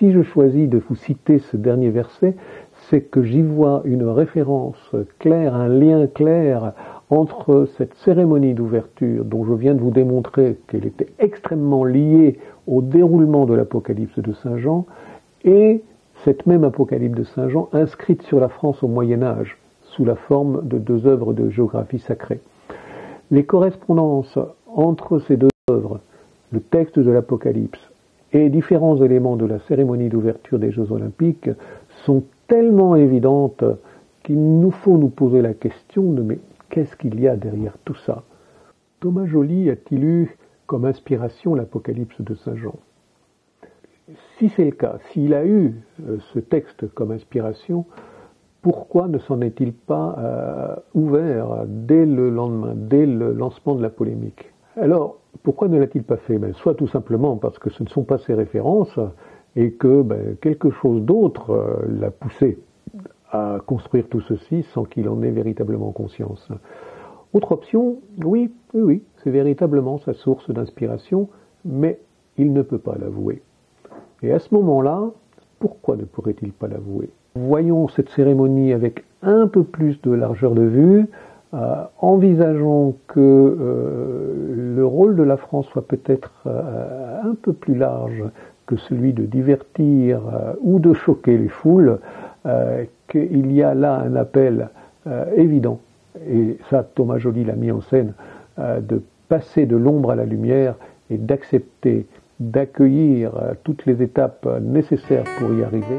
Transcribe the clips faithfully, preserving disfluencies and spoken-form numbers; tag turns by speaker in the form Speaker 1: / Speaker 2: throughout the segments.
Speaker 1: si je choisis de vous citer ce dernier verset, c'est que j'y vois une référence claire, un lien clair entre cette cérémonie d'ouverture dont je viens de vous démontrer qu'elle était extrêmement liée au déroulement de l'Apocalypse de Saint Jean et cette même Apocalypse de Saint Jean inscrite sur la France au Moyen-Âge sous la forme de deux œuvres de géographie sacrée. Les correspondances entre ces deux œuvres, le texte de l'Apocalypse et différents éléments de la cérémonie d'ouverture des Jeux Olympiques sont tellement évidentes qu'il nous faut nous poser la question de mais qu'est-ce qu'il y a derrière tout ça? Thomas Joly a-t-il eu comme inspiration l'Apocalypse de Saint Jean? Si c'est le cas, s'il a eu euh, ce texte comme inspiration, pourquoi ne s'en est-il pas euh, ouvert dès le lendemain, dès le lancement de la polémique? Alors, pourquoi ne l'a-t-il pas fait? Ben, soit tout simplement parce que ce ne sont pas ses références et que ben, quelque chose d'autre euh, l'a poussé à construire tout ceci sans qu'il en ait véritablement conscience. Autre option, oui, oui, oui, c'est véritablement sa source d'inspiration, mais il ne peut pas l'avouer. Et à ce moment-là, pourquoi ne pourrait-il pas l'avouer? Voyons cette cérémonie avec un peu plus de largeur de vue, euh, envisageons que euh, le rôle de la France soit peut-être euh, un peu plus large que celui de divertir euh, ou de choquer les foules, euh, qu'il y a là un appel euh, évident, et ça Thomas Joly l'a mis en scène, euh, de passer de l'ombre à la lumière et d'accepter, d'accueillir euh, toutes les étapes nécessaires pour y arriver.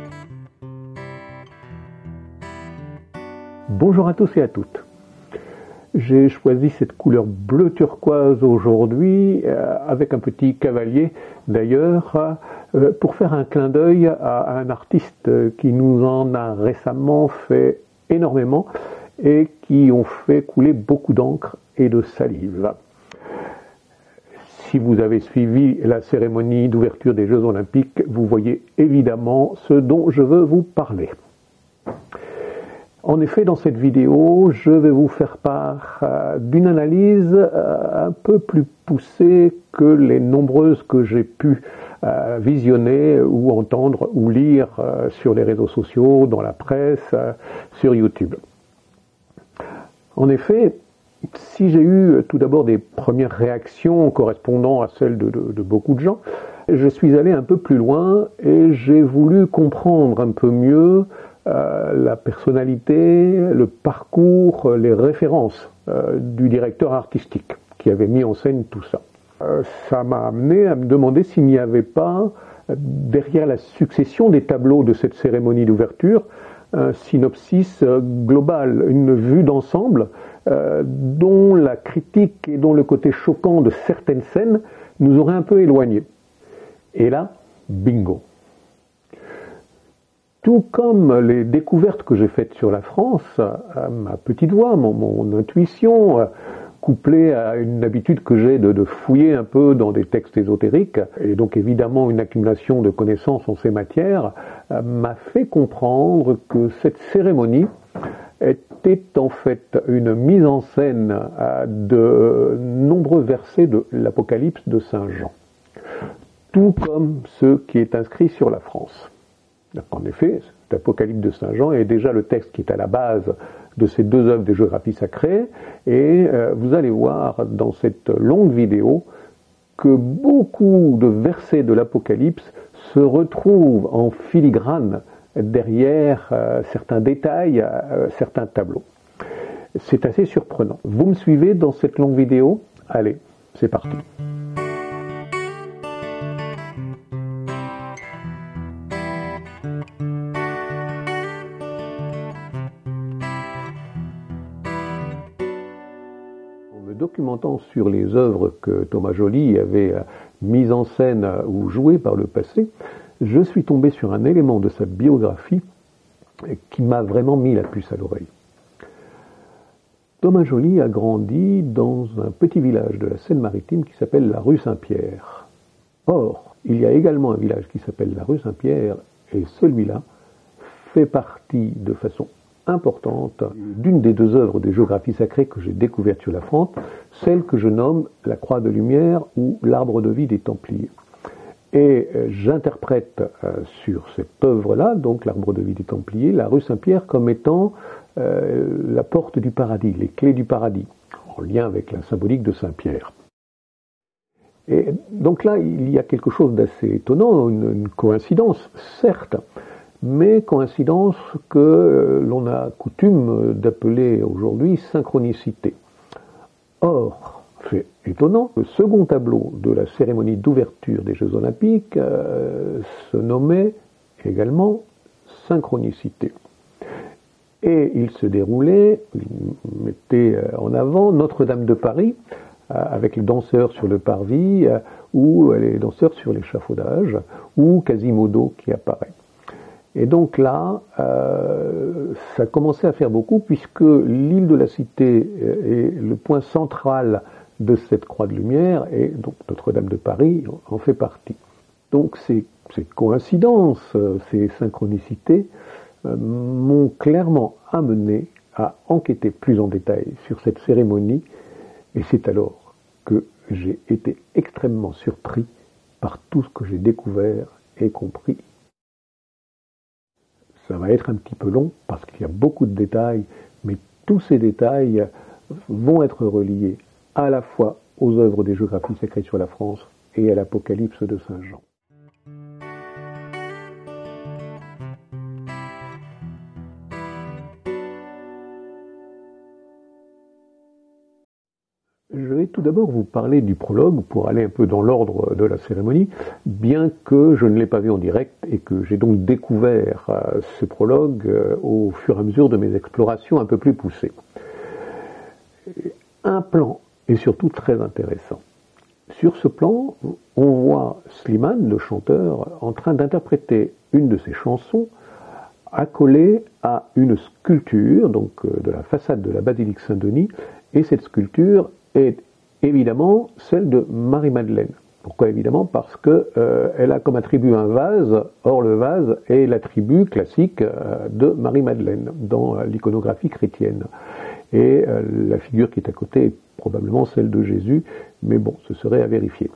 Speaker 1: Bonjour à tous et à toutes. J'ai choisi cette couleur bleu turquoise aujourd'hui, euh, avec un petit cavalier d'ailleurs, euh, pour faire un clin d'œil à un artiste qui nous en a récemment fait énormément et qui ont fait couler beaucoup d'encre et de salive. Si vous avez suivi la cérémonie d'ouverture des Jeux Olympiques, vous voyez évidemment ce dont je veux vous parler. En effet, dans cette vidéo, je vais vous faire part euh, d'une analyse euh, un peu plus poussée que les nombreuses que j'ai pu euh, visionner ou entendre ou lire euh, sur les réseaux sociaux, dans la presse, euh, sur YouTube. En effet, si j'ai eu tout d'abord des premières réactions correspondant à celles de, de, de beaucoup de gens, je suis allé un peu plus loin et j'ai voulu comprendre un peu mieux Euh, la personnalité, le parcours, les références euh, du directeur artistique qui avait mis en scène tout ça. Euh, ça m'a amené à me demander s'il n'y avait pas, euh, derrière la succession des tableaux de cette cérémonie d'ouverture, un synopsis euh, global, une vue d'ensemble euh, dont la critique et dont le côté choquant de certaines scènes nous aurait un peu éloignés. Et là, bingo! Tout comme les découvertes que j'ai faites sur la France, à ma petite voix, mon, mon intuition, couplée à une habitude que j'ai de, de fouiller un peu dans des textes ésotériques, et donc évidemment une accumulation de connaissances en ces matières, m'a fait comprendre que cette cérémonie était en fait une mise en scène de nombreux versets de l'Apocalypse de Saint Jean, tout comme ce qui est inscrit sur la France. En effet, l'Apocalypse de Saint Jean est déjà le texte qui est à la base de ces deux œuvres de géographie sacrée, et euh, vous allez voir dans cette longue vidéo que beaucoup de versets de l'Apocalypse se retrouvent en filigrane derrière euh, certains détails, euh, certains tableaux. C'est assez surprenant. Vous me suivez dans cette longue vidéo? Allez, c'est parti. Documentant sur les œuvres que Thomas Joly avait mises en scène ou jouées par le passé, je suis tombé sur un élément de sa biographie qui m'a vraiment mis la puce à l'oreille. Thomas Joly a grandi dans un petit village de la Seine-Maritime qui s'appelle la rue Saint-Pierre. Or, il y a également un village qui s'appelle la rue Saint-Pierre, et celui-là fait partie de façon importante d'une des deux œuvres de géographie sacrée que j'ai découvertes sur la France, celle que je nomme la Croix de Lumière ou l'Arbre de vie des Templiers. Et euh, j'interprète euh, sur cette œuvre-là, donc l'Arbre de vie des Templiers, la rue Saint-Pierre comme étant euh, la porte du paradis, les clés du paradis, en lien avec la symbolique de Saint-Pierre. Et donc là, il y a quelque chose d'assez étonnant, une, une coïncidence, certes, mais coïncidence que euh, l'on a coutume d'appeler aujourd'hui synchronicité. Or, fait étonnant, le second tableau de la cérémonie d'ouverture des Jeux Olympiques euh, se nommait également synchronicité. Et il se déroulait, il mettait en avant Notre-Dame de Paris, euh, avec les danseurs sur le parvis, euh, ou les danseurs sur l'échafaudage, ou Quasimodo qui apparaît. Et donc là, euh, ça commençait à faire beaucoup, puisque l'île de la Cité est le point central de cette croix de lumière, et donc Notre-Dame de Paris en fait partie. Donc ces, ces coïncidences, ces synchronicités, euh, m'ont clairement amené à enquêter plus en détail sur cette cérémonie, et c'est alors que j'ai été extrêmement surpris par tout ce que j'ai découvert et compris. Ça va être un petit peu long parce qu'il y a beaucoup de détails, mais tous ces détails vont être reliés à la fois aux œuvres des géographies sacrées sur la France et à l'Apocalypse de Saint Jean. Je vais tout d'abord vous parler du prologue pour aller un peu dans l'ordre de la cérémonie, bien que je ne l'ai pas vu en direct et que j'ai donc découvert euh, ce prologue euh, au fur et à mesure de mes explorations un peu plus poussées. Un plan est surtout très intéressant. Sur ce plan, on voit Slimane, le chanteur, en train d'interpréter une de ses chansons accolée à une sculpture, donc euh, de la façade de la basilique Saint-Denis, et cette sculpture est évidemment celle de Marie-Madeleine. Pourquoi évidemment? Parce qu'elle euh, a comme attribut un vase, or le vase est l'attribut classique euh, de Marie-Madeleine dans euh, l'iconographie chrétienne. Et euh, la figure qui est à côté est probablement celle de Jésus, mais bon, ce serait à vérifier.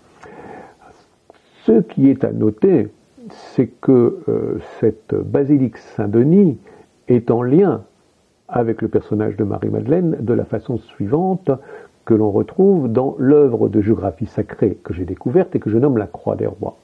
Speaker 1: Ce qui est à noter, c'est que euh, cette basilique Saint-Denis est en lien avec le personnage de Marie-Madeleine de la façon suivante que l'on retrouve dans l'œuvre de géographie sacrée que j'ai découverte et que je nomme la Croix des Rois.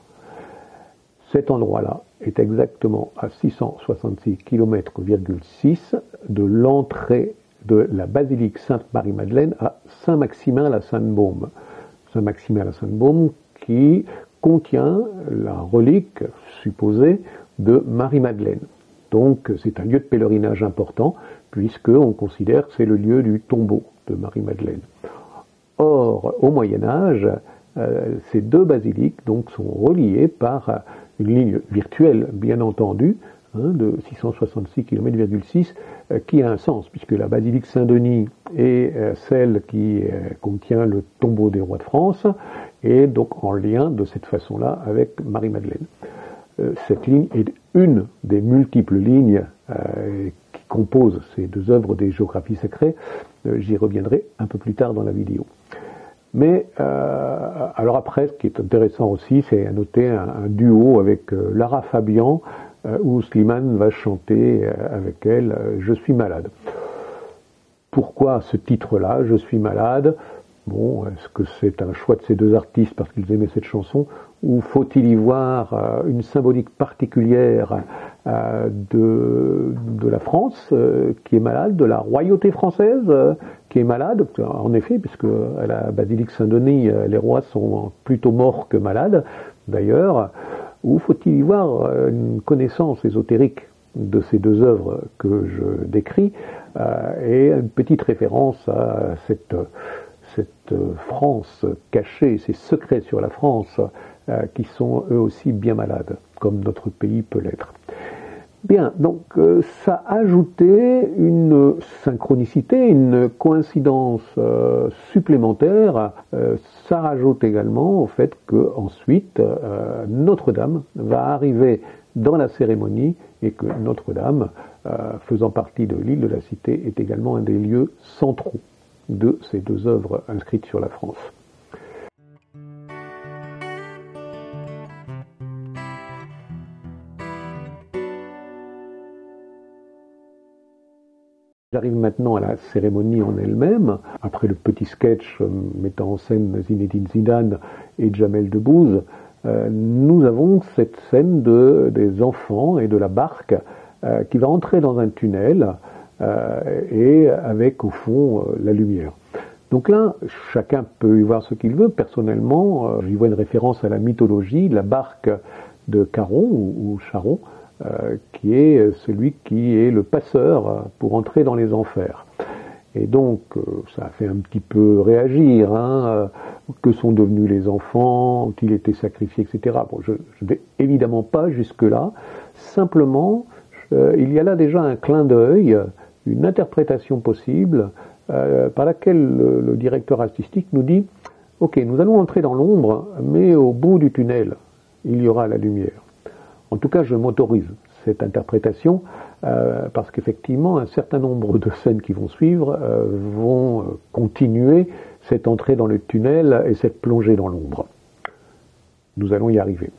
Speaker 1: Cet endroit-là est exactement à six cent soixante-six kilomètres virgule six de l'entrée de la basilique Sainte-Marie-Madeleine à Saint-Maximin-la-Sainte-Baume. Saint-Maximin-la-Sainte-Baume qui contient la relique supposée de Marie-Madeleine. Donc c'est un lieu de pèlerinage important, puisqu'on considère que c'est le lieu du tombeau de Marie-Madeleine. Or, au Moyen-Âge, euh, ces deux basiliques donc, sont reliées par une ligne virtuelle, bien entendu, hein, de six cent soixante-six kilomètres virgule six, euh, qui a un sens, puisque la basilique Saint-Denis est euh, celle qui euh, contient le tombeau des rois de France, et donc en lien de cette façon-là avec Marie-Madeleine. Euh, cette ligne est une des multiples lignes euh, qui composent ces deux œuvres des géographies sacrées. Euh, j'y reviendrai un peu plus tard dans la vidéo. Mais, euh, alors après, ce qui est intéressant aussi, c'est à noter un, un duo avec euh, Lara Fabian, euh, où Slimane va chanter euh, avec elle euh, « Je suis malade ». Pourquoi ce titre-là, « Je suis malade » ? Bon, est-ce que c'est un choix de ces deux artistes parce qu'ils aimaient cette chanson, ou faut-il y voir euh, une symbolique particulière euh, de, de la France euh, qui est malade, de la royauté française euh, qui est malade? En effet, puisque à la basilique Saint-Denis, euh, les rois sont plutôt morts que malades, d'ailleurs, ou faut-il y voir euh, une connaissance ésotérique de ces deux œuvres que je décris, euh, et une petite référence à cette... cette France cachée, ces secrets sur la France euh, qui sont eux aussi bien malades, comme notre pays peut l'être. Bien, donc euh, ça ajoutait une synchronicité, une coïncidence euh, supplémentaire. Euh, ça rajoute également au fait que ensuite euh, Notre-Dame va arriver dans la cérémonie et que Notre-Dame, euh, faisant partie de l'île de la Cité, est également un des lieux centraux de ces deux œuvres inscrites sur la France. J'arrive maintenant à la cérémonie en elle-même. Après le petit sketch mettant en scène Zinedine Zidane et Jamel Debbouze, euh, nous avons cette scène de, des enfants et de la barque euh, qui va entrer dans un tunnel euh, et avec au fond euh, la lumière. Donc là, chacun peut y voir ce qu'il veut. Personnellement, euh, j'y vois une référence à la mythologie, la barque de Charon ou, ou Charon, Euh, qui est celui qui est le passeur pour entrer dans les enfers. Et donc, euh, ça a fait un petit peu réagir. Hein, euh, que sont devenus les enfants? Ont-ils été sacrifiés, et cetera. Bon, je ne vais évidemment pas jusque-là. Simplement, euh, il y a là déjà un clin d'œil, une interprétation possible, euh, par laquelle le, le directeur artistique nous dit « Ok, nous allons entrer dans l'ombre, mais au bout du tunnel, il y aura la lumière ». En tout cas, je m'autorise cette interprétation euh, parce qu'effectivement, un certain nombre de scènes qui vont suivre euh, vont continuer cette entrée dans le tunnel et cette plongée dans l'ombre. Nous allons y arriver.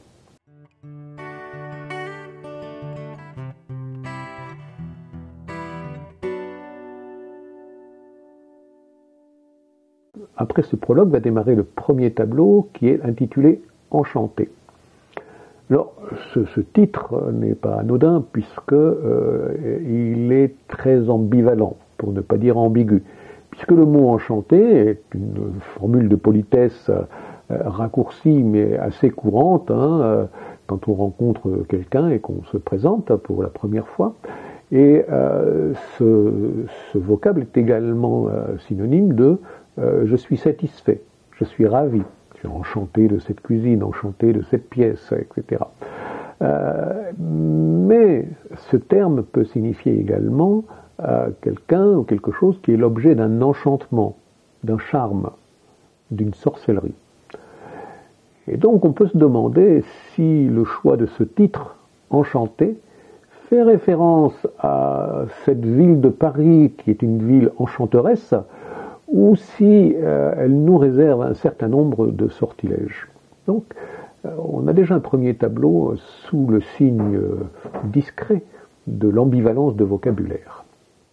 Speaker 1: Après ce prologue va démarrer le premier tableau qui est intitulé « Enchanté ». Alors, ce, ce titre n'est pas anodin puisque euh, il est très ambivalent, pour ne pas dire ambigu, puisque le mot enchanté est une formule de politesse euh, raccourcie mais assez courante hein, euh, quand on rencontre quelqu'un et qu'on se présente pour la première fois. Et euh, ce, ce vocable est également euh, synonyme de euh, je suis satisfait, je suis ravi. Enchanté de cette cuisine, enchanté de cette pièce, et cetera. Euh, mais ce terme peut signifier également euh, quelqu'un ou quelque chose qui est l'objet d'un enchantement, d'un charme, d'une sorcellerie. Et donc on peut se demander si le choix de ce titre, Enchanté, fait référence à cette ville de Paris qui est une ville enchanteresse, ou si euh, elle nous réserve un certain nombre de sortilèges. Donc, euh, on a déjà un premier tableau sous le signe euh, discret de l'ambivalence de vocabulaire.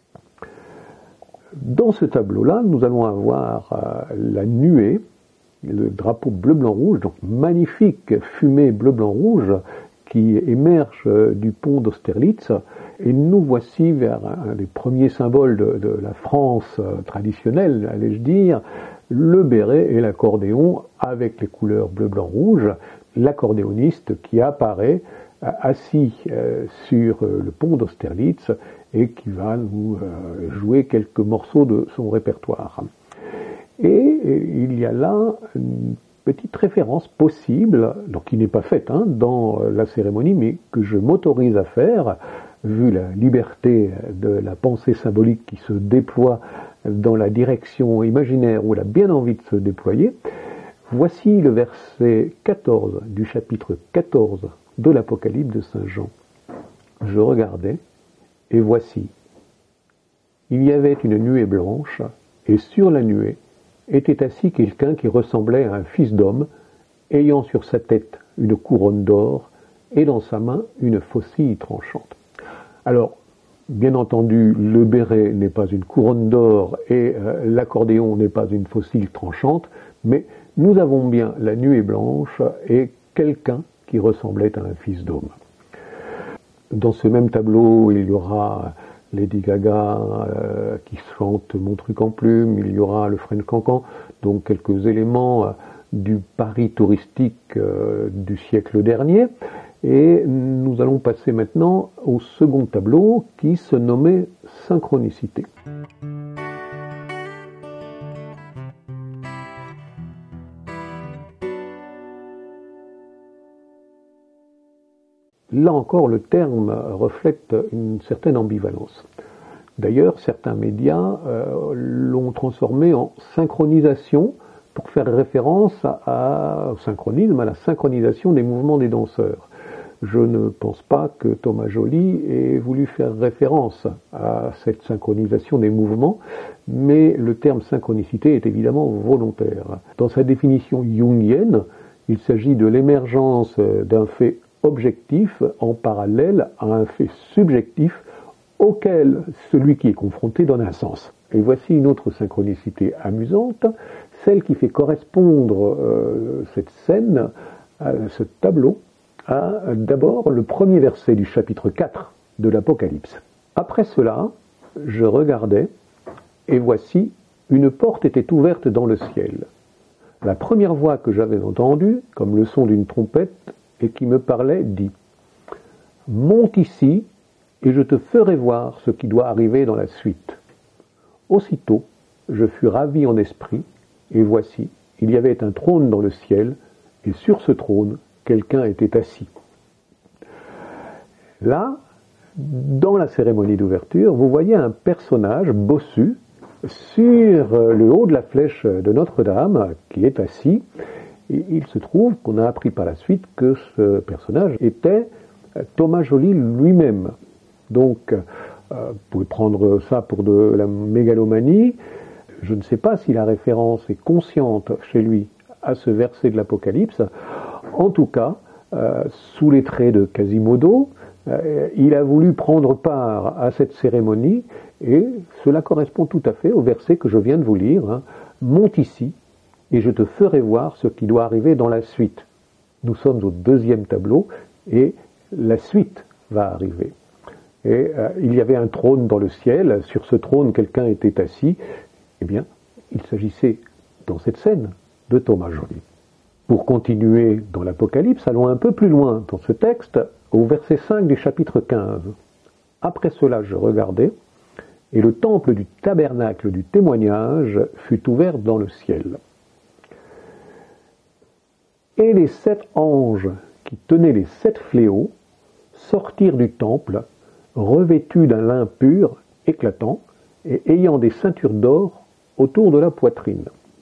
Speaker 1: Dans ce tableau-là, nous allons avoir euh, la nuée, le drapeau bleu-blanc-rouge, donc magnifique fumée bleu-blanc-rouge qui émerge euh, du pont d'Austerlitz. Et nous voici vers un des premiers symboles de, de la France euh, traditionnelle, allais-je dire, le béret et l'accordéon avec les couleurs bleu, blanc, rouge, l'accordéoniste qui apparaît euh, assis euh, sur euh, le pont d'Austerlitz et qui va nous euh, jouer quelques morceaux de son répertoire. Et, et il y a là une petite référence possible, donc qui n'est pas faite hein, dans la cérémonie, mais que je m'autorise à faire, vu la liberté de la pensée symbolique qui se déploie dans la direction imaginaire où elle a bien envie de se déployer. Voici le verset quatorze du chapitre quatorze de l'Apocalypse de Saint Jean. Je regardais, et voici, il y avait une nuée blanche, et sur la nuée était assis quelqu'un qui ressemblait à un fils d'homme, ayant sur sa tête une couronne d'or, et dans sa main une faucille tranchante. Alors, bien entendu, le béret n'est pas une couronne d'or et euh, l'accordéon n'est pas une faucille tranchante, mais nous avons bien la nuée blanche et quelqu'un qui ressemblait à un fils d'homme. Dans ce même tableau, il y aura Lady Gaga euh, qui chante Mon truc en plume, il y aura le French Cancan, donc quelques éléments euh, du Paris touristique euh, du siècle dernier. Et nous allons passer maintenant au second tableau qui se nommait Synchronicité. Là encore, le terme reflète une certaine ambivalence. D'ailleurs, certains médias euh, l'ont transformé en synchronisation pour faire référence à, à, au synchronisme, à la synchronisation des mouvements des danseurs. Je ne pense pas que Thomas Joly ait voulu faire référence à cette synchronisation des mouvements, mais le terme synchronicité est évidemment volontaire. Dans sa définition jungienne, il s'agit de l'émergence d'un fait objectif en parallèle à un fait subjectif auquel celui qui est confronté donne un sens. Et voici une autre synchronicité amusante, celle qui fait correspondre euh, cette scène, à ce tableau, à d'abord le premier verset du chapitre quatre de l'Apocalypse. Après cela, je regardais, et voici, une porte était ouverte dans le ciel. La première voix que j'avais entendue, comme le son d'une trompette, et qui me parlait, dit « Monte ici, et je te ferai voir ce qui doit arriver dans la suite. » Aussitôt, je fus ravi en esprit, et voici, il y avait un trône dans le ciel, et sur ce trône, quelqu'un était assis. Là, dans la cérémonie d'ouverture, vous voyez un personnage bossu sur le haut de la flèche de Notre-Dame, qui est assis. Et il se trouve qu'on a appris par la suite que ce personnage était Thomas Joly lui-même. Donc, euh, vous pouvez prendre ça pour de la mégalomanie. Je ne sais pas si la référence est consciente chez lui à ce verset de l'Apocalypse. En tout cas, euh, sous les traits de Quasimodo, euh, il a voulu prendre part à cette cérémonie et cela correspond tout à fait au verset que je viens de vous lire. Hein. Monte ici et je te ferai voir ce qui doit arriver dans la suite. Nous sommes au deuxième tableau et la suite va arriver. Et euh, il y avait un trône dans le ciel, sur ce trône quelqu'un était assis. Eh bien, il s'agissait dans cette scène de Thomas Joly. Pour continuer dans l'Apocalypse, allons un peu plus loin dans ce texte, au verset cinq du chapitre quinze. Après cela, je regardais, et le temple du tabernacle du témoignage fut ouvert dans le ciel. Et les sept anges qui tenaient les sept fléaux sortirent du temple, revêtus d'un lin pur, éclatant, et ayant des ceintures d'or autour de la poitrine.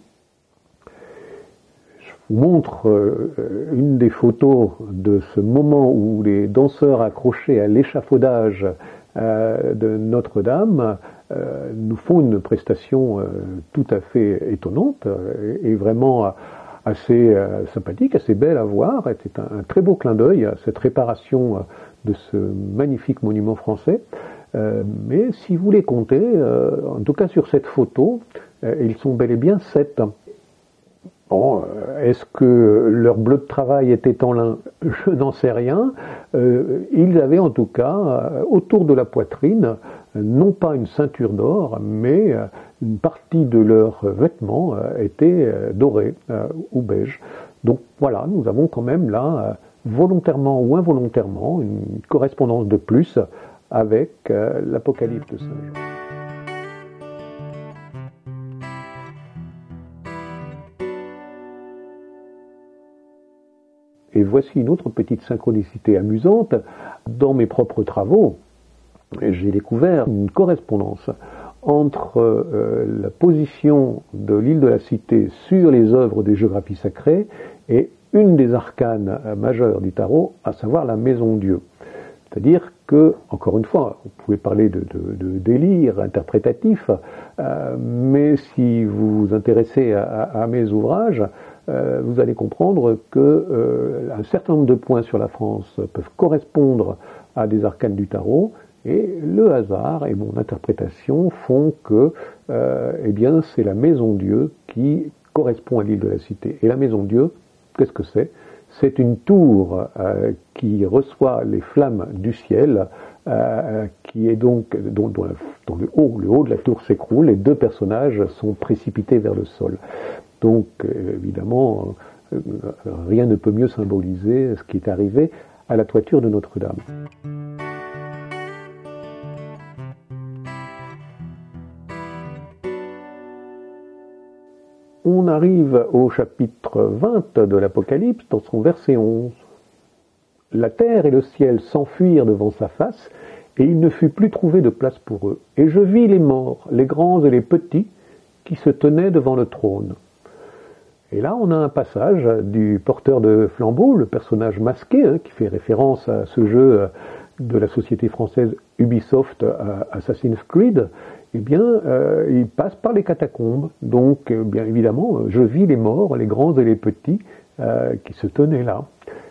Speaker 1: Je vous montre euh, une des photos de ce moment où les danseurs accrochés à l'échafaudage euh, de Notre-Dame euh, nous font une prestation euh, tout à fait étonnante euh, et vraiment assez euh, sympathique, assez belle à voir. C'est un, un très beau clin d'œil à cette réparation euh, de ce magnifique monument français. Euh, mais si vous les comptez, euh, en tout cas sur cette photo, euh, ils sont bel et bien sept. Bon, euh, est-ce que leur bleu de travail était en lin? Je n'en sais rien. Euh, ils avaient en tout cas, euh, autour de la poitrine, non pas une ceinture d'or, mais euh, une partie de leurs vêtements euh, était euh, dorée euh, ou beige. Donc voilà, nous avons quand même là, euh, volontairement ou involontairement, une correspondance de plus avec euh, l'Apocalypse de Saint Jean. Et voici une autre petite synchronicité amusante. Dans mes propres travaux, j'ai découvert une correspondance entre euh, la position de l'île de la Cité sur les œuvres des géographies sacrées et une des arcanes majeures du tarot, à savoir la Maison Dieu. C'est-à-dire que, encore une fois, vous pouvez parler de, de, de délire interprétatif, euh, mais si vous vous intéressez à, à, à mes ouvrages, euh, vous allez comprendre que euh, un certain nombre de points sur la France peuvent correspondre à des arcanes du tarot, et le hasard et mon interprétation font que, euh, eh bien, c'est la Maison Dieu qui correspond à l'île de la Cité. Et la Maison Dieu, qu'est-ce que c'est ? C'est une tour euh, qui reçoit les flammes du ciel, euh, qui est donc dont, dont, la, dont le haut, le haut de la tour s'écroule, et deux personnages sont précipités vers le sol. Donc, euh, évidemment, euh, rien ne peut mieux symboliser ce qui est arrivé à la toiture de Notre-Dame. On arrive au chapitre vingt de l'Apocalypse, dans son verset onze. La terre et le ciel s'enfuirent devant sa face, et il ne fut plus trouvé de place pour eux. Et je vis les morts, les grands et les petits, qui se tenaient devant le trône. Et là, on a un passage du porteur de flambeau, le personnage masqué, hein, qui fait référence à ce jeu de la société française Ubisoft, à Assassin's Creed. Eh bien, euh, il passe par les catacombes. Donc, euh, bien évidemment, je vis les morts, les grands et les petits, euh, qui se tenaient là.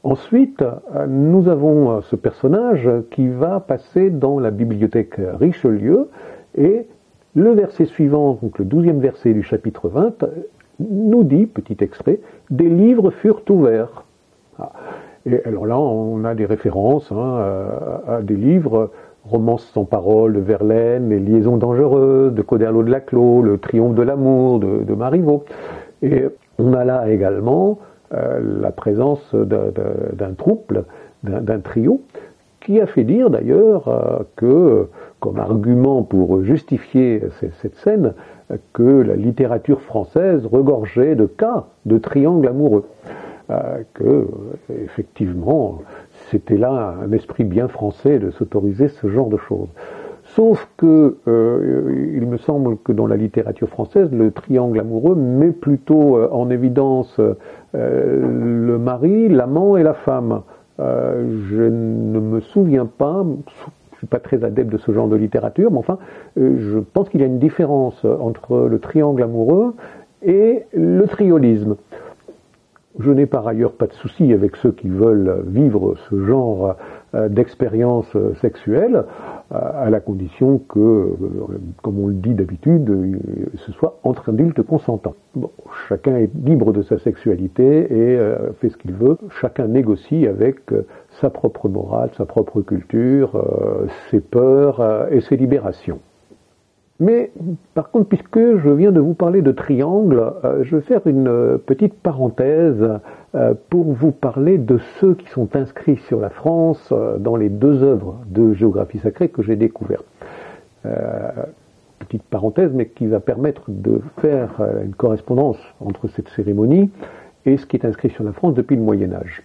Speaker 1: Ensuite, nous avons ce personnage qui va passer dans la bibliothèque Richelieu, et le verset suivant, donc le douzième verset du chapitre vingt, nous dit, petit extrait, « Des livres furent ouverts ». Et alors là, on a des références hein, à des livres, Romances sans parole de Verlaine, Les liaisons dangereuses de Coderlo de Laclos, Le triomphe de l'amour de, de Marivaux. Et on a là également euh, la présence d'un trouble, d'un trio, qui a fait dire d'ailleurs euh, que, comme argument pour justifier cette scène, que la littérature française regorgeait de cas de triangles amoureux. Euh, que, effectivement, c'était là un esprit bien français de s'autoriser ce genre de choses. Sauf que, euh, il me semble que dans la littérature française, le triangle amoureux met plutôt euh, en évidence euh, le mari, l'amant et la femme. Euh, je ne me souviens pas, je suis pas très adepte de ce genre de littérature, mais enfin, euh, je pense qu'il y a une différence entre le triangle amoureux et le triolisme. Je n'ai par ailleurs pas de souci avec ceux qui veulent vivre ce genre euh, d'expérience sexuelle, euh, à la condition que, euh, comme on le dit d'habitude, euh, ce soit entre adultes consentants. Bon, chacun est libre de sa sexualité et euh, fait ce qu'il veut. Chacun négocie avec euh, sa propre morale, sa propre culture, euh, ses peurs euh, et ses libérations. Mais, par contre, puisque je viens de vous parler de triangle, euh, je vais faire une euh, petite parenthèse euh, pour vous parler de ceux qui sont inscrits sur la France euh, dans les deux œuvres de géographie sacrée que j'ai découvertes. Euh, petite parenthèse, mais qui va permettre de faire euh, une correspondance entre cette cérémonie et ce qui est inscrit sur la France depuis le Moyen-Âge.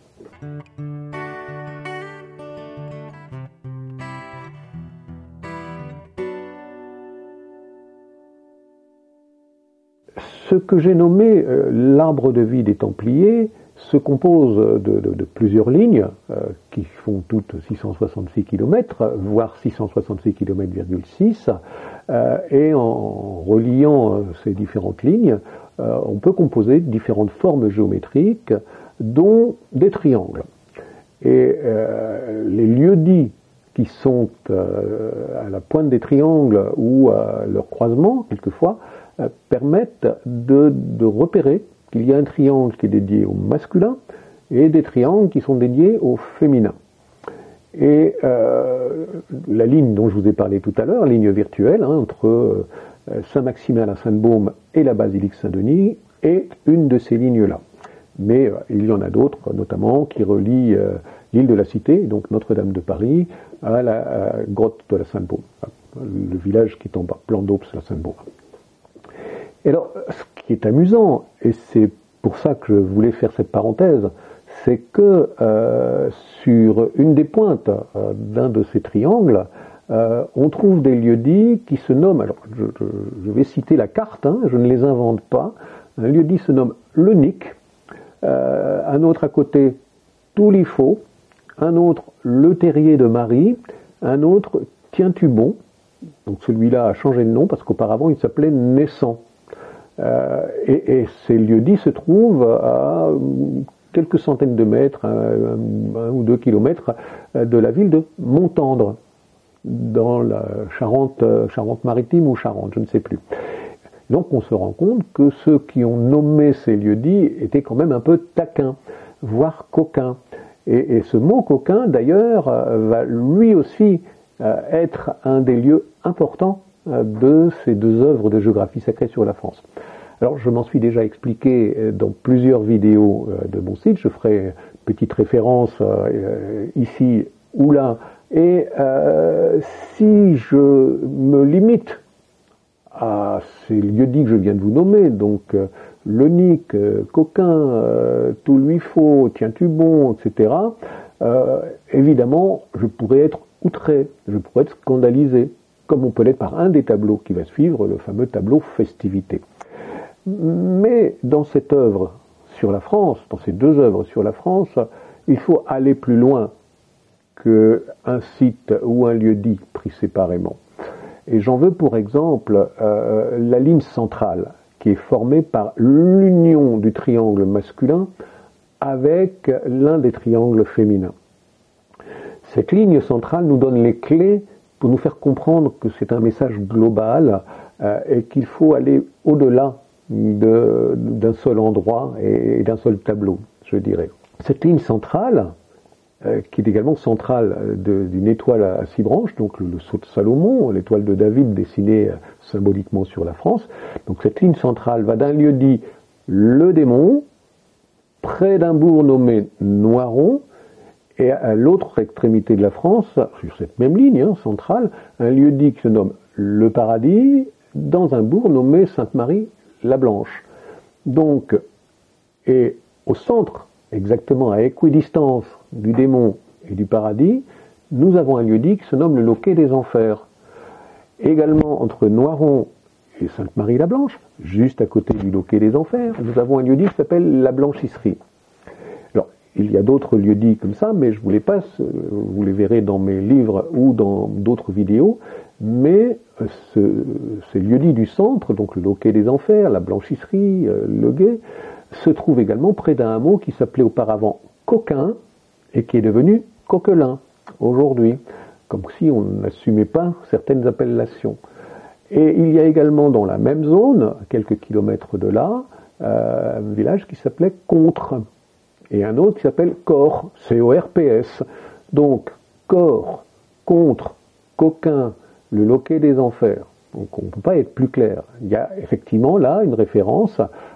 Speaker 1: Ce que j'ai nommé euh, l'arbre de vie des Templiers se compose de, de, de plusieurs lignes euh, qui font toutes six cent soixante-six kilomètres, voire six cent soixante-six kilomètres virgule six, euh, et en reliant euh, ces différentes lignes, euh, on peut composer différentes formes géométriques, dont des triangles. Et euh, les lieux-dits qui sont euh, à la pointe des triangles ou à leur croisement, quelquefois, euh, permettent de, de repérer qu'il y a un triangle qui est dédié au masculin et des triangles qui sont dédiés au féminin. Et euh, la ligne dont je vous ai parlé tout à l'heure, ligne virtuelle, hein, entre euh, Saint-Maximin à Sainte-Baume et la basilique Saint-Denis, est une de ces lignes-là. Mais euh, il y en a d'autres, notamment, qui relient euh, l'île de la Cité, donc Notre-Dame de Paris, à la à grotte de la Sainte-Baume, le village qui est en bas, plan d'Aubes, la Sainte-Baume. Et alors, ce qui est amusant, et c'est pour ça que je voulais faire cette parenthèse, c'est que euh, sur une des pointes euh, d'un de ces triangles, euh, on trouve des lieux-dits qui se nomment, alors je, je, je vais citer la carte, hein, je ne les invente pas, un lieu-dit se nomme Le Nic, euh, un autre à côté, Toulifaux, un autre, Le Terrier de Marie, un autre, Tiens-tu-bon, donc celui-là a changé de nom parce qu'auparavant il s'appelait Naissant. Euh, et, et ces lieux-dits se trouvent à quelques centaines de mètres, un, un, un ou deux kilomètres de la ville de Montendre, dans la Charente, Charente-Maritime ou Charente, je ne sais plus. Donc on se rend compte que ceux qui ont nommé ces lieux-dits étaient quand même un peu taquins, voire coquins. Et, et ce mot coquin, d'ailleurs, va lui aussi euh, être un des lieux importants euh, de ces deux œuvres de géographie sacrée sur la France. Alors, je m'en suis déjà expliqué dans plusieurs vidéos euh, de mon site. Je ferai une petite référence euh, ici ou là. Et euh, si je me limite à ces lieux-dits que je viens de vous nommer, donc euh, Le Nic, euh, Coquin, euh, Toulifaux, Tiens-tu-bon, et cetera, euh, évidemment, je pourrais être outré, je pourrais être scandalisé, comme on peut l'être par un des tableaux qui va suivre, le fameux tableau Festivités. Mais dans cette œuvre sur la France, dans ces deux œuvres sur la France, il faut aller plus loin qu'un site ou un lieu-dit pris séparément. Et j'en veux pour exemple euh, la ligne centrale, qui est formée par l'union du triangle masculin avec l'un des triangles féminins. Cette ligne centrale nous donne les clés pour nous faire comprendre que c'est un message global euh, et qu'il faut aller au-delà de, d'un seul endroit et, et d'un seul tableau, je dirais. Cette ligne centrale, euh, qui est également centrale de, d'une étoile à six branches, donc le, le sceau de Salomon, l'étoile de David dessinée euh, symboliquement sur la France. Donc cette ligne centrale va d'un lieu dit le Démon, près d'un bourg nommé Noiron, et à l'autre extrémité de la France, sur cette même ligne hein, centrale, un lieu dit qui se nomme le Paradis, dans un bourg nommé Sainte-Marie-la-Blanche. Donc, et au centre, exactement à équidistance du Démon et du Paradis, nous avons un lieu dit qui se nomme le Loquet des Enfers. Également entre Noiron et Sainte-Marie-la-Blanche, juste à côté du Loquet des Enfers, nous avons un lieu dit qui s'appelle la Blanchisserie. Alors, il y a d'autres lieux dits comme ça, mais je vous les passe, vous les verrez dans mes livres ou dans d'autres vidéos, mais ce, ces lieux dits du centre, donc le Loquet des Enfers, la Blanchisserie, le Guet, se trouvent également près d'un hameau qui s'appelait auparavant Coquin et qui est devenu Coquelin aujourd'hui, comme si on n'assumait pas certaines appellations. Et il y a également dans la même zone, à quelques kilomètres de là, euh, un village qui s'appelait Contre, et un autre qui s'appelle Corps, C O R P S. Donc, Corps, Contre, Coquin, le Loquet des Enfers. Donc on ne peut pas être plus clair. Il y a effectivement là une référence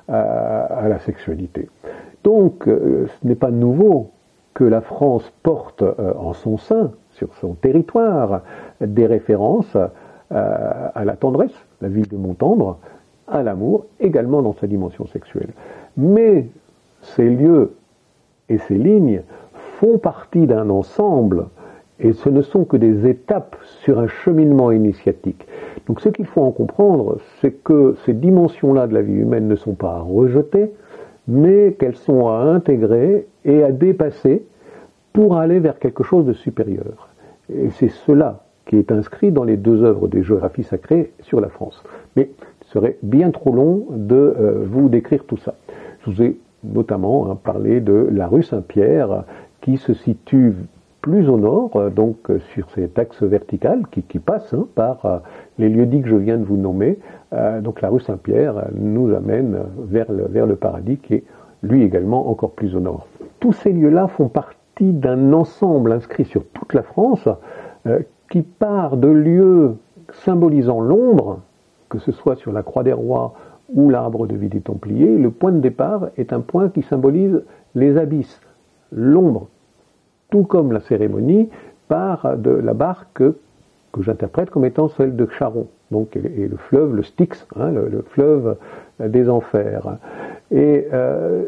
Speaker 1: à, à la sexualité. Donc, euh, ce n'est pas nouveau que la France porte euh, en son sein, sur son territoire, des références euh, à la tendresse, la ville de Montendre, à l'amour, également dans sa dimension sexuelle. Mais ces lieux et ces lignes font partie d'un ensemble, et ce ne sont que des étapes sur un cheminement initiatique. Donc ce qu'il faut en comprendre, c'est que ces dimensions-là de la vie humaine ne sont pas à rejeter, mais qu'elles sont à intégrer et à dépasser pour aller vers quelque chose de supérieur. Et c'est cela qui est inscrit dans les deux œuvres des géographies sacrées sur la France. Mais il serait bien trop long de euh, vous décrire tout ça. Je vous ai notamment hein, parlé de la rue Saint-Pierre, qui se situe plus au nord, euh, donc euh, sur cet axe vertical qui, qui passe hein, par euh, les lieux-dits que je viens de vous nommer. Euh, donc la rue Saint-Pierre euh, nous amène vers le, vers le Paradis, qui est lui également encore plus au nord. Tous ces lieux-là font partie d'un ensemble inscrit sur toute la France, euh, qui part de lieux symbolisant l'ombre, que ce soit sur la Croix des Rois ou l'arbre de vie des Templiers. Le point de départ est un point qui symbolise les abysses, l'ombre, tout comme la cérémonie part de la barque que, que j'interprète comme étant celle de Charon, donc, et, et le fleuve, le Styx, hein, le, le fleuve des enfers. Et euh,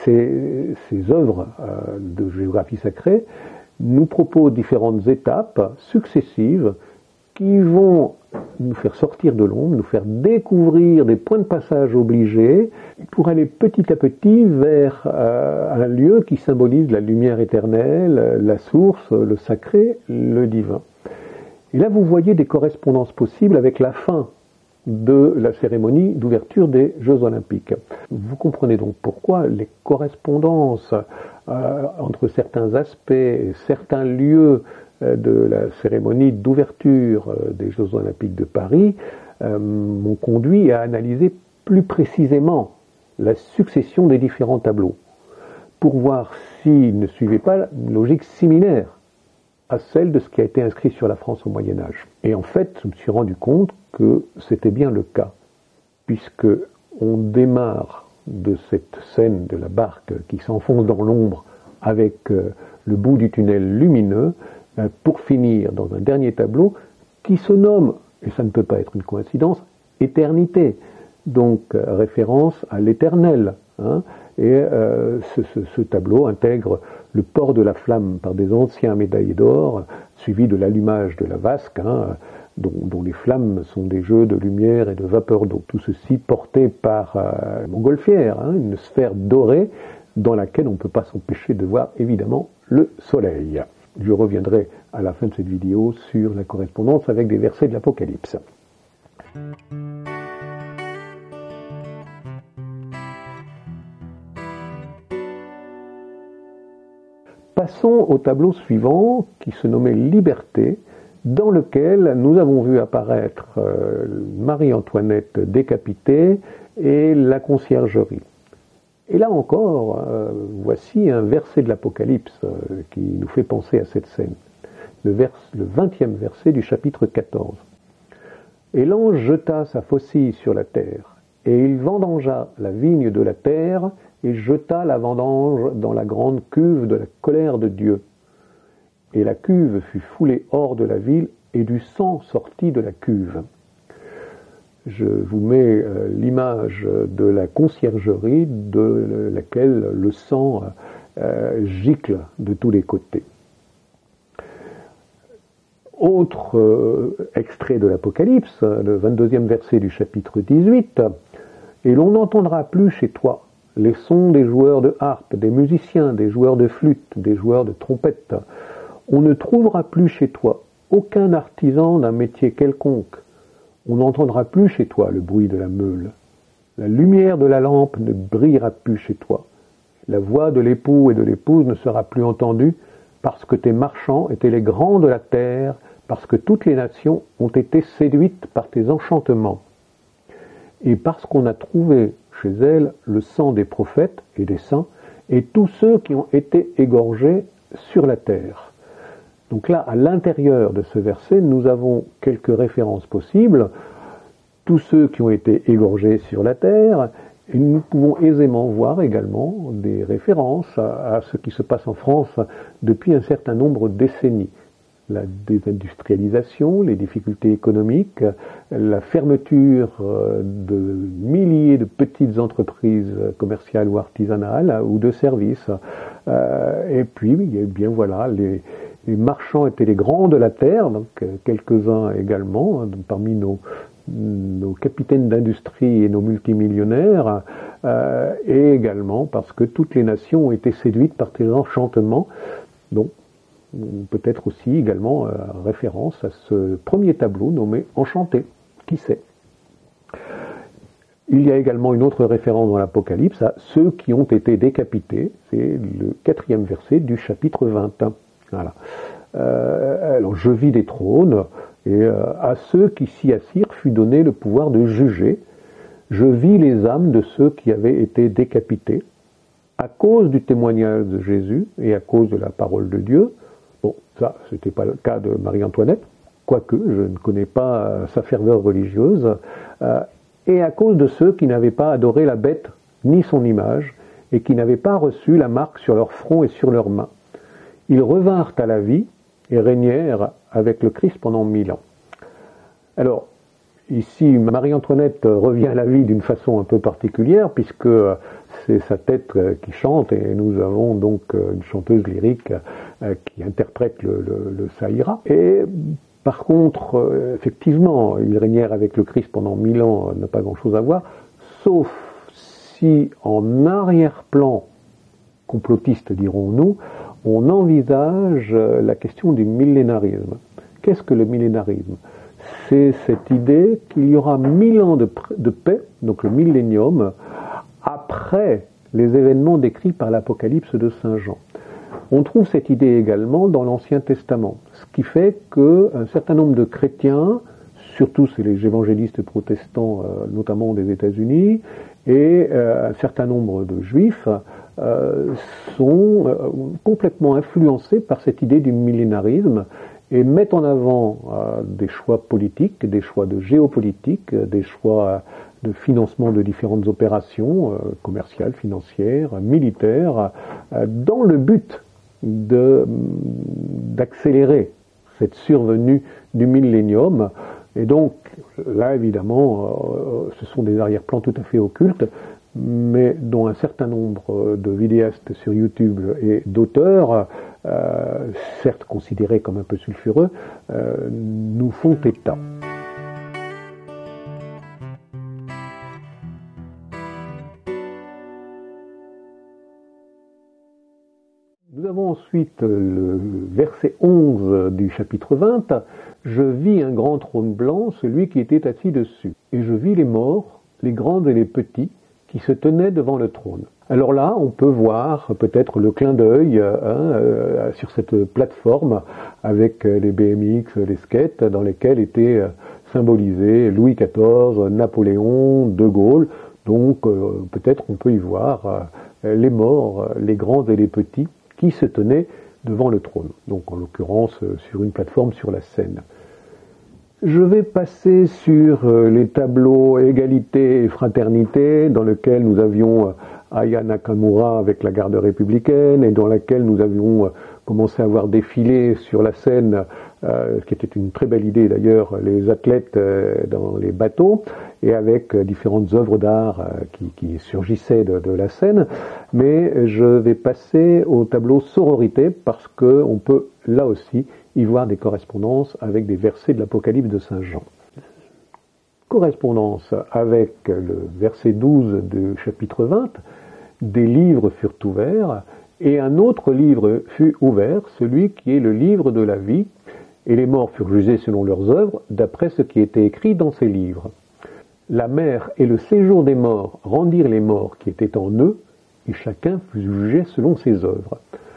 Speaker 1: ces, ces œuvres euh, de géographie sacrée nous proposent différentes étapes successives qui vont nous faire sortir de l'ombre, nous faire découvrir des points de passage obligés pour aller petit à petit vers euh, un lieu qui symbolise la lumière éternelle, la source, le sacré, le divin. Et là, vous voyez des correspondances possibles avec la fin de la cérémonie d'ouverture des Jeux Olympiques. Vous comprenez donc pourquoi les correspondances euh, entre certains aspects, certains lieux euh, de la cérémonie d'ouverture euh, des Jeux Olympiques de Paris euh, m'ont conduit à analyser plus précisément la succession des différents tableaux, pour voir s'ils ne suivaient pas une logique similaire à celle de ce qui a été inscrit sur la France au Moyen-Âge. Et en fait, je me suis rendu compte que c'était bien le cas, puisque on démarre de cette scène de la barque qui s'enfonce dans l'ombre avec euh, le bout du tunnel lumineux, euh, pour finir dans un dernier tableau qui se nomme, et ça ne peut pas être une coïncidence, Éternité, donc euh, référence à l'éternel. Hein, et euh, ce, ce, ce tableau intègre le port de la flamme par des anciens médaillés d'or, suivi de l'allumage de la vasque, hein, dont, dont les flammes sont des jeux de lumière et de vapeur d'eau. Tout ceci porté par euh, montgolfière, hein, une sphère dorée dans laquelle on ne peut pas s'empêcher de voir évidemment le soleil. Je reviendrai à la fin de cette vidéo sur la correspondance avec des versets de l'Apocalypse. passons au tableau suivant qui se nommait Liberté, dans lequel nous avons vu apparaître euh, Marie-Antoinette décapitée et la conciergerie. Et là encore, euh, voici un verset de l'Apocalypse euh, qui nous fait penser à cette scène. Le, vers, le vingtième verset du chapitre quatorze. Et l'ange jeta sa faucille sur la terre, et il vendangea la vigne de la terre, et jeta la vendange dans la grande cuve de la colère de Dieu. Et la cuve fut foulée hors de la ville, et du sang sortit de la cuve. Je vous mets euh, l'image de la conciergerie de laquelle le sang euh, gicle de tous les côtés. Autre euh, extrait de l'Apocalypse, le vingt-deuxième verset du chapitre dix-huit. « Et l'on n'entendra plus chez toi les sons des joueurs de harpe, des musiciens, des joueurs de flûte, des joueurs de trompette. On ne trouvera plus chez toi aucun artisan d'un métier quelconque. On n'entendra plus chez toi le bruit de la meule. La lumière de la lampe ne brillera plus chez toi. La voix de l'époux et de l'épouse ne sera plus entendue, parce que tes marchands étaient les grands de la terre, parce que toutes les nations ont été séduites par tes enchantements. Et parce qu'on a trouvé chez elles le sang des prophètes et des saints, et tous ceux qui ont été égorgés sur la terre. » Donc là, à l'intérieur de ce verset, nous avons quelques références possibles. Tous ceux qui ont été égorgés sur la terre, et nous pouvons aisément voir également des références à, à ce qui se passe en France depuis un certain nombre de décennies. La désindustrialisation, les difficultés économiques, la fermeture de milliers de petites entreprises commerciales ou artisanales ou de services. Euh, et puis, bien voilà, les, les marchands étaient les grands de la terre, donc quelques-uns également, parmi nos, nos capitaines d'industrie et nos multimillionnaires, euh, et également parce que toutes les nations ont été séduites par tes enchantements. Donc, peut-être aussi également euh, référence à ce premier tableau nommé Enchanté, qui sait. Il y a également une autre référence dans l'Apocalypse à ceux qui ont été décapités, c'est le quatrième verset du chapitre vingt et un. Voilà. Euh, alors je vis des trônes, et euh, à ceux qui s'y assirent fut donné le pouvoir de juger. Je vis les âmes de ceux qui avaient été décapités, à cause du témoignage de Jésus et à cause de la parole de Dieu. Bon, ça, ce n'était pas le cas de Marie-Antoinette, quoique je ne connais pas euh, sa ferveur religieuse, euh, et à cause de ceux qui n'avaient pas adoré la bête ni son image, et qui n'avaient pas reçu la marque sur leur front et sur leurs mains. Ils revinrent à la vie et régnèrent avec le Christ pendant mille ans. Alors, ici, Marie-Antoinette revient à la vie d'une façon un peu particulière, puisque c'est sa tête qui chante, et nous avons donc une chanteuse lyrique qui interprète le, le, le Saïra. Et par contre, effectivement, ils régnèrent avec le Christ pendant mille ans, n'a pas grand-chose à voir, sauf si en arrière-plan, complotiste dirons-nous, on envisage la question du millénarisme. Qu'est-ce que le millénarisme ? C'est cette idée qu'il y aura mille ans de, de paix, donc le millénium, après les événements décrits par l'Apocalypse de Saint Jean. On trouve cette idée également dans l'Ancien Testament, ce qui fait qu'un certain nombre de chrétiens, surtout c'est les évangélistes protestants, euh, notamment des États-Unis, et euh, un certain nombre de juifs, euh, sont euh, complètement influencés par cette idée du millénarisme, et mettent en avant euh, des choix politiques, des choix de géopolitique, des choix de financement de différentes opérations euh, commerciales, financières, militaires, euh, dans le but de, d'accélérer cette survenue du millénium. Et donc, là, évidemment, euh, ce sont des arrière-plans tout à fait occultes, mais dont un certain nombre de vidéastes sur YouTube et d'auteurs, euh, certes considérés comme un peu sulfureux, euh, nous font état. Nous avons ensuite le verset onze du chapitre vingt. « Je vis un grand trône blanc, celui qui était assis dessus, et je vis les morts, les grands et les petits, qui se tenaient devant le trône. Alors là, on peut voir peut-être le clin d'œil hein, euh, sur cette plateforme avec les B M X, les skates, dans lesquels étaient symbolisés Louis quatorze, Napoléon, De Gaulle. Donc euh, peut-être on peut y voir euh, les morts, les grands et les petits, qui se tenaient devant le trône. Donc en l'occurrence euh, sur une plateforme sur la Seine. Je vais passer sur euh, les tableaux égalité et fraternité, dans lesquels nous avions euh, Aya Nakamura avec la garde républicaine, et dans laquelle nous avions euh, commencé à voir défiler sur la Seine, euh, ce qui était une très belle idée d'ailleurs, les athlètes euh, dans les bateaux, et avec euh, différentes œuvres d'art euh, qui, qui surgissaient de, de la Seine. Mais je vais passer au tableau sororité, parce qu'on peut là aussi y voir des correspondances avec des versets de l'Apocalypse de Saint Jean. Correspondance avec le verset douze du chapitre vingt, des livres furent ouverts, et un autre livre fut ouvert, celui qui est le livre de la vie, et les morts furent jugés selon leurs œuvres, d'après ce qui était écrit dans ces livres. La mer et le séjour des morts rendirent les morts qui étaient en eux, et chacun fut jugé selon ses œuvres.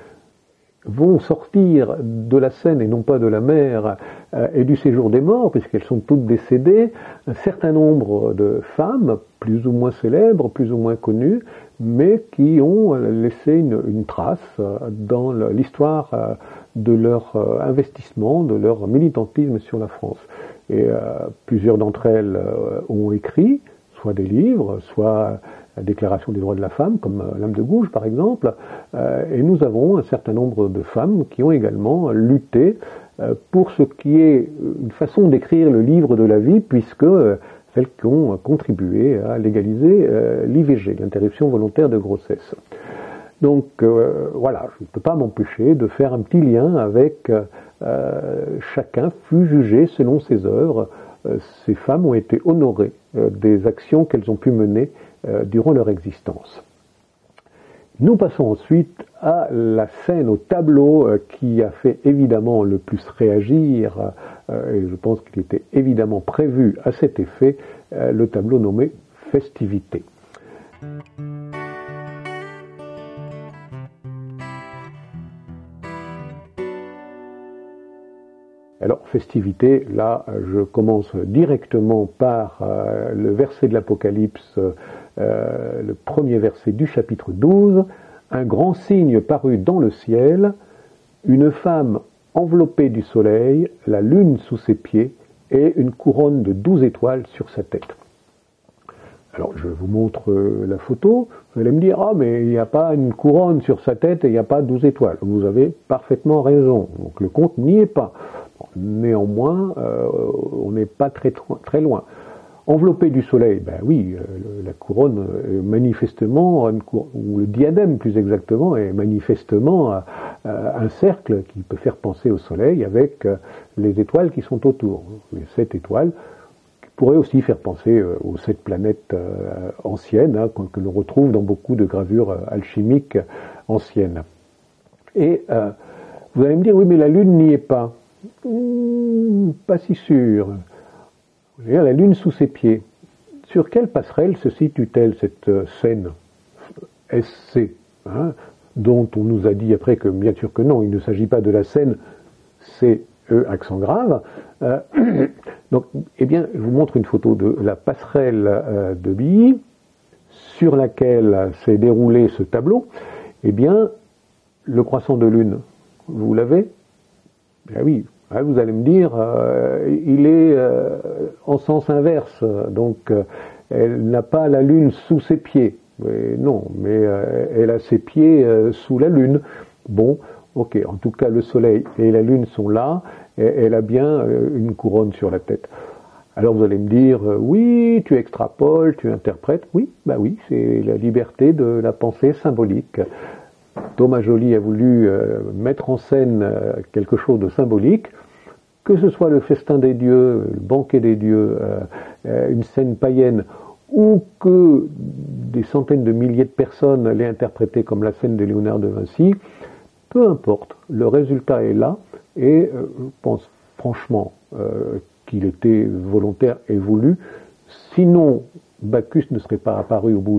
Speaker 1: Vont sortir de la Seine et non pas de la mer euh, et du séjour des morts, puisqu'elles sont toutes décédées, un certain nombre de femmes, plus ou moins célèbres, plus ou moins connues, mais qui ont laissé une, une trace euh, dans l'histoire euh, de leur euh, investissement, de leur militantisme sur la France. Et euh, plusieurs d'entre elles euh, ont écrit, soit des livres, soit la Déclaration des droits de la femme, comme L'âme de Gouges par exemple, euh, et nous avons un certain nombre de femmes qui ont également lutté euh, pour ce qui est une façon d'écrire le livre de la vie, puisque euh, celles qui ont contribué à légaliser euh, l'I V G, l'interruption volontaire de grossesse. Donc euh, voilà, je ne peux pas m'empêcher de faire un petit lien avec euh, chacun fut jugé selon ses œuvres. Euh, ces femmes ont été honorées euh, des actions qu'elles ont pu mener euh, durant leur existence. Nous passons ensuite à la scène, au tableau euh, qui a fait évidemment le plus réagir, euh, et je pense qu'il était évidemment prévu à cet effet, euh, le tableau nommé « Festivité ». Alors, festivité, là, je commence directement par euh, le verset de l'Apocalypse, euh, le premier verset du chapitre douze. Un grand signe parut dans le ciel, une femme enveloppée du soleil, la lune sous ses pieds, et une couronne de douze étoiles sur sa tête. Alors, je vous montre la photo. Vous allez me dire, ah, mais il n'y a pas une couronne sur sa tête et il n'y a pas douze étoiles. Vous avez parfaitement raison. Donc, le compte n'y est pas. Néanmoins, euh, on n'est pas très, très loin. Enveloppé du soleil, ben oui, euh, la couronne, euh, manifestement, une couronne, ou le diadème plus exactement, est manifestement euh, un cercle qui peut faire penser au soleil avec euh, les étoiles qui sont autour. Les sept étoiles qui pourraient aussi faire penser euh, aux sept planètes euh, anciennes, hein, que l'on retrouve dans beaucoup de gravures euh, alchimiques anciennes. Et euh, vous allez me dire, oui, mais la Lune n'y est pas. Mmh, pas si sûr. La Lune sous ses pieds. Sur quelle passerelle se situe-t-elle cette euh, scène S C, hein, dont on nous a dit après que bien sûr que non, il ne s'agit pas de la scène C E accent grave. Euh, donc, eh bien, je vous montre une photo de la passerelle euh, de Billy sur laquelle s'est déroulé ce tableau. Eh bien, le croissant de lune, vous l'avez? Ben oui. Vous allez me dire, euh, il est euh, en sens inverse, donc euh, elle n'a pas la lune sous ses pieds. Mais non, mais euh, elle a ses pieds euh, sous la lune. Bon, ok, en tout cas le soleil et la lune sont là, et elle a bien euh, une couronne sur la tête. Alors vous allez me dire, euh, oui, tu extrapoles, tu interprètes. Oui, bah oui, c'est la liberté de la pensée symbolique. Thomas Joly a voulu euh, mettre en scène euh, quelque chose de symbolique, que ce soit le festin des dieux, le banquet des dieux, euh, euh, une scène païenne, ou que des centaines de milliers de personnes l'aient interprété comme la scène de Léonard de Vinci, peu importe, le résultat est là, et euh, je pense franchement euh, qu'il était volontaire et voulu, sinon Bacchus ne serait pas apparu au bout de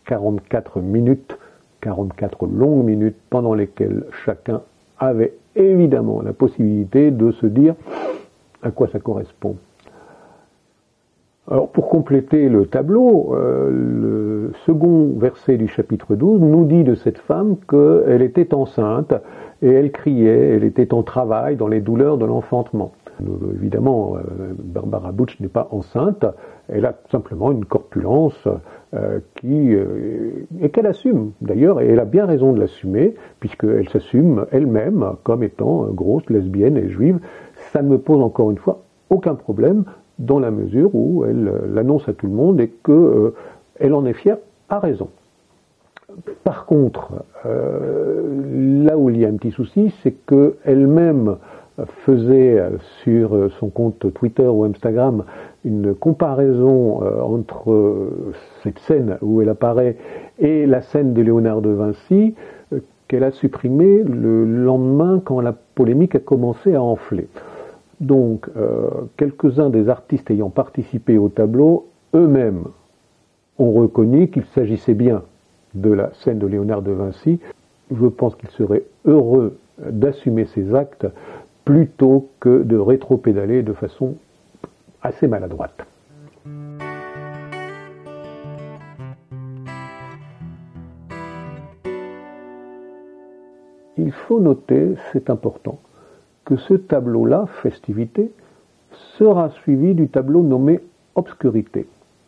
Speaker 1: quarante-quatre minutes, quarante-quatre longues minutes, pendant lesquelles chacun avait évidemment la possibilité de se dire à quoi ça correspond. Alors pour compléter le tableau, euh, le second verset du chapitre douze nous dit de cette femme qu'elle était enceinte et elle criait, elle était en travail dans les douleurs de l'enfantement. Euh, évidemment, euh, Barbara Butch n'est pas enceinte, elle a simplement une corpulence euh, qui, euh, et qu'elle assume d'ailleurs, et elle a bien raison de l'assumer, puisqu'elle s'assume elle-même comme étant grosse, lesbienne et juive. Ça ne me pose encore une fois aucun problème, dans la mesure où elle euh, l'annonce à tout le monde et qu'elle euh, en est fière à raison. Par contre, euh, là où il y a un petit souci, c'est qu'elle-même faisait sur son compte Twitter ou Instagram une comparaison euh, entre euh, cette scène où elle apparaît et la scène de Léonard de Vinci, euh, qu'elle a supprimée le lendemain quand la polémique a commencé à enfler. Donc, euh, quelques-uns des artistes ayant participé au tableau, eux-mêmes, ont reconnu qu'il s'agissait bien de la scène de Léonard de Vinci. Je pense qu'il serait heureux d'assumer ces actes plutôt que de rétropédaler de façon assez maladroite. Il faut noter, c'est important, que ce tableau-là, Festivité, sera suivi du tableau nommé Obscurité.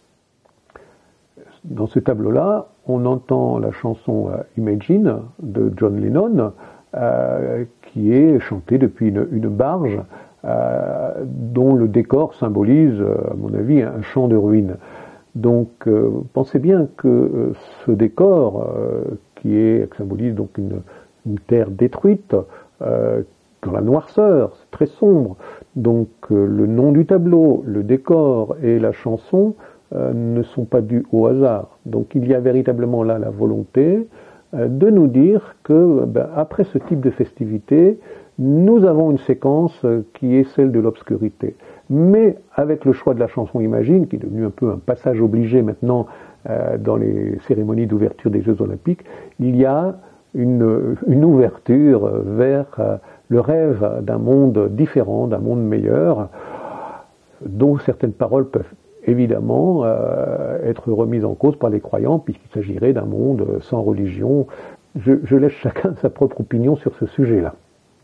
Speaker 1: Dans ce tableau-là, on entend la chanson euh, Imagine de John Lennon, euh, qui est chantée depuis une, une barge, euh, dont le décor symbolise, euh, à mon avis, un champ de ruines. Donc, euh, pensez bien que euh, ce décor, euh, qui, est, qui symbolise donc une, une terre détruite, euh, dans la noirceur, c'est très sombre. Donc euh, le nom du tableau, le décor et la chanson euh, ne sont pas dus au hasard. Donc il y a véritablement là la volonté euh, de nous dire que ben, après ce type de festivité, nous avons une séquence euh, qui est celle de l'obscurité. Mais avec le choix de la chanson Imagine, qui est devenu un peu un passage obligé maintenant euh, dans les cérémonies d'ouverture des Jeux Olympiques, il y a une, une ouverture vers euh, le rêve d'un monde différent, d'un monde meilleur, dont certaines paroles peuvent évidemment euh, être remises en cause par les croyants, puisqu'il s'agirait d'un monde sans religion. Je, je laisse chacun sa propre opinion sur ce sujet-là.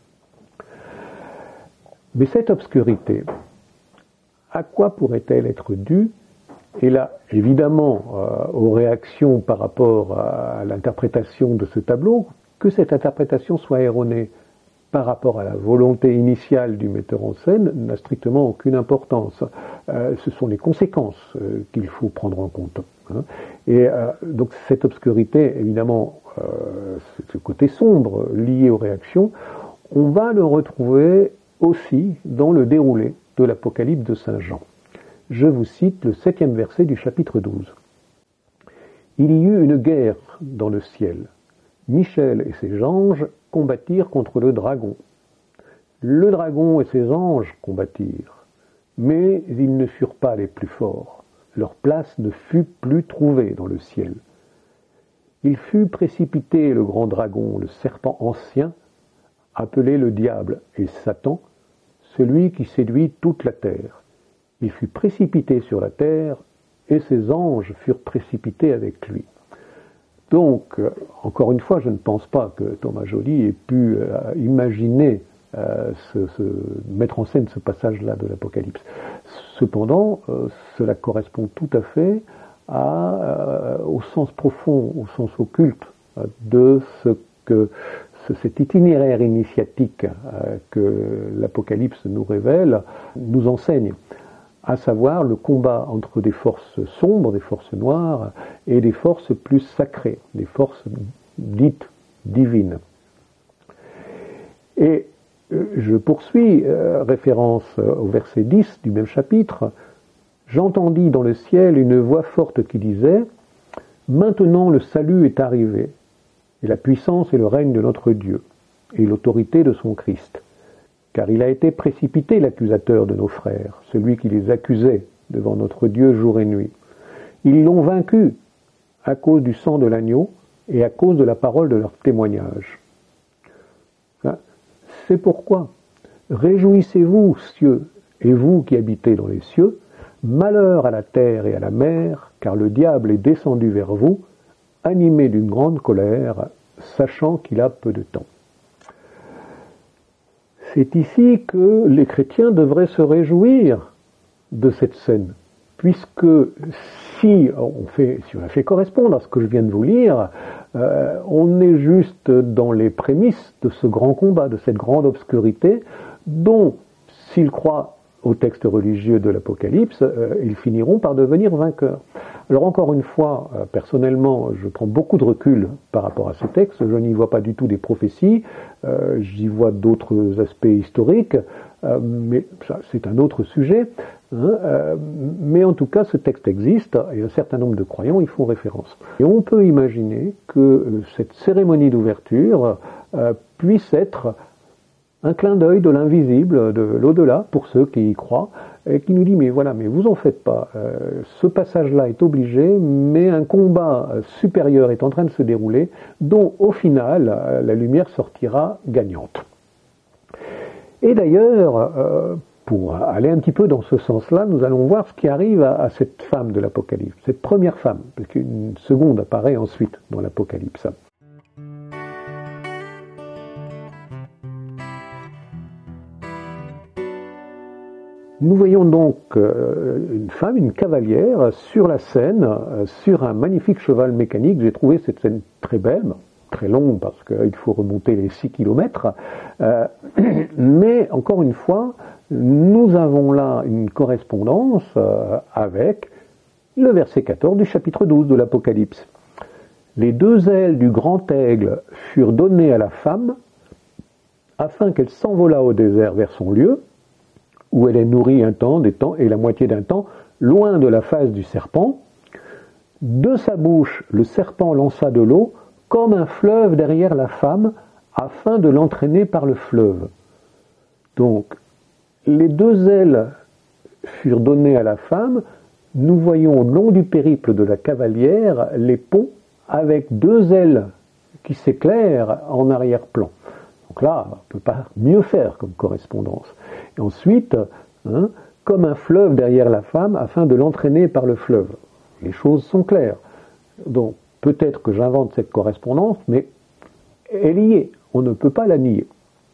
Speaker 1: Mais cette obscurité, à quoi pourrait-elle être due? Et là, évidemment, euh, aux réactions par rapport à l'interprétation de ce tableau, que cette interprétation soit erronée par rapport à la volonté initiale du metteur en scène n'a strictement aucune importance. Euh, ce sont les conséquences euh, qu'il faut prendre en compte. Hein. Et euh, donc cette obscurité, évidemment, euh, ce côté sombre lié aux réactions, on va le retrouver aussi dans le déroulé de l'Apocalypse de Saint Jean. Je vous cite le septième verset du chapitre douze. « Il y eut une guerre dans le ciel. Michel et ses anges combattirent contre le dragon. Le dragon et ses anges combattirent, mais ils ne furent pas les plus forts. Leur place ne fut plus trouvée dans le ciel. Il fut précipité le grand dragon, le serpent ancien, appelé le diable et Satan, celui qui séduit toute la terre. Il fut précipité sur la terre, et ses anges furent précipités avec lui. » Donc, euh, encore une fois, je ne pense pas que Thomas Joly ait pu euh, imaginer euh, ce, ce, mettre en scène ce passage-là de l'Apocalypse. Cependant, euh, cela correspond tout à fait à, euh, au sens profond, au sens occulte euh, de ce que ce, cet itinéraire initiatique euh, que l'Apocalypse nous révèle, nous enseigne, à savoir le combat entre des forces sombres, des forces noires, et des forces plus sacrées, des forces dites divines. Et je poursuis, euh, référence au verset dix du même chapitre, « J'entendis dans le ciel une voix forte qui disait « Maintenant le salut est arrivé, et la puissance et le règne de notre Dieu, et l'autorité de son Christ. Car il a été précipité l'accusateur de nos frères, celui qui les accusait devant notre Dieu jour et nuit. Ils l'ont vaincu à cause du sang de l'agneau et à cause de la parole de leur témoignage. C'est pourquoi, réjouissez-vous, cieux, et vous qui habitez dans les cieux, malheur à la terre et à la mer, car le diable est descendu vers vous, animé d'une grande colère, sachant qu'il a peu de temps. C'est ici que les chrétiens devraient se réjouir de cette scène, puisque si on, fait, si on la fait correspondre à ce que je viens de vous lire, euh, on est juste dans les prémices de ce grand combat, de cette grande obscurité, dont, s'ils croient au texte religieux de l'Apocalypse, euh, ils finiront par devenir vainqueurs. Alors encore une fois, euh, personnellement, je prends beaucoup de recul par rapport à ce texte, je n'y vois pas du tout des prophéties, euh, j'y vois d'autres aspects historiques, euh, mais ça, c'est un autre sujet, hein, euh, mais en tout cas ce texte existe, et un certain nombre de croyants y font référence. Et on peut imaginer que euh, cette cérémonie d'ouverture euh, puisse être un clin d'œil de l'invisible, de l'au-delà, pour ceux qui y croient, et qui nous dit, mais voilà, mais vous en faites pas, euh, ce passage-là est obligé, mais un combat supérieur est en train de se dérouler, dont au final, la lumière sortira gagnante. Et d'ailleurs, euh, pour aller un petit peu dans ce sens-là, nous allons voir ce qui arrive à, à cette femme de l'Apocalypse, cette première femme, parce qu'une seconde apparaît ensuite dans l'Apocalypse. Nous voyons donc euh, une femme, une cavalière, sur la scène, euh, sur un magnifique cheval mécanique. J'ai trouvé cette scène très belle, très longue parce qu'il faut remonter les six kilomètres. Euh, mais encore une fois, nous avons là une correspondance euh, avec le verset quatorze du chapitre douze de l'Apocalypse. Les deux ailes du grand aigle furent données à la femme afin qu'elle s'envolât au désert vers son lieu, où elle est nourrie un temps, des temps et la moitié d'un temps, loin de la face du serpent. De sa bouche, le serpent lança de l'eau comme un fleuve derrière la femme, afin de l'entraîner par le fleuve. Donc, les deux ailes furent données à la femme. Nous voyons au long du périple de la cavalière les ponts avec deux ailes qui s'éclairent en arrière-plan. Donc là, on ne peut pas mieux faire comme correspondance. Et ensuite, hein, comme un fleuve derrière la femme, afin de l'entraîner par le fleuve. Les choses sont claires. Donc, peut-être que j'invente cette correspondance, mais elle y est. On ne peut pas la nier.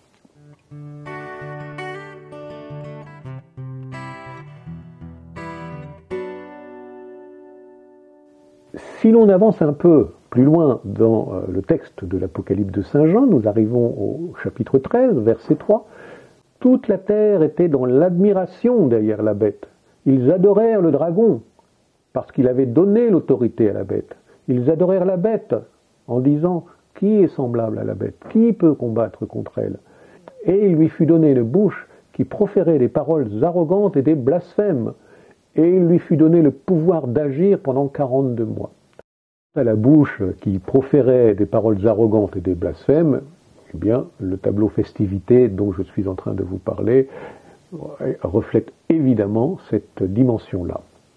Speaker 1: Si l'on avance un peu plus loin dans le texte de l'Apocalypse de Saint Jean, nous arrivons au chapitre treize, verset trois. Toute la terre était dans l'admiration derrière la bête. Ils adorèrent le dragon, parce qu'il avait donné l'autorité à la bête. Ils adorèrent la bête, en disant, qui est semblable à la bête? Qui peut combattre contre elle? Et il lui fut donné une bouche qui proférait des paroles arrogantes et des blasphèmes. Et il lui fut donné le pouvoir d'agir pendant quarante-deux mois. À la bouche qui proférait des paroles arrogantes et des blasphèmes, eh bien, le tableau festivité dont je suis en train de vous parler reflète évidemment cette dimension-là.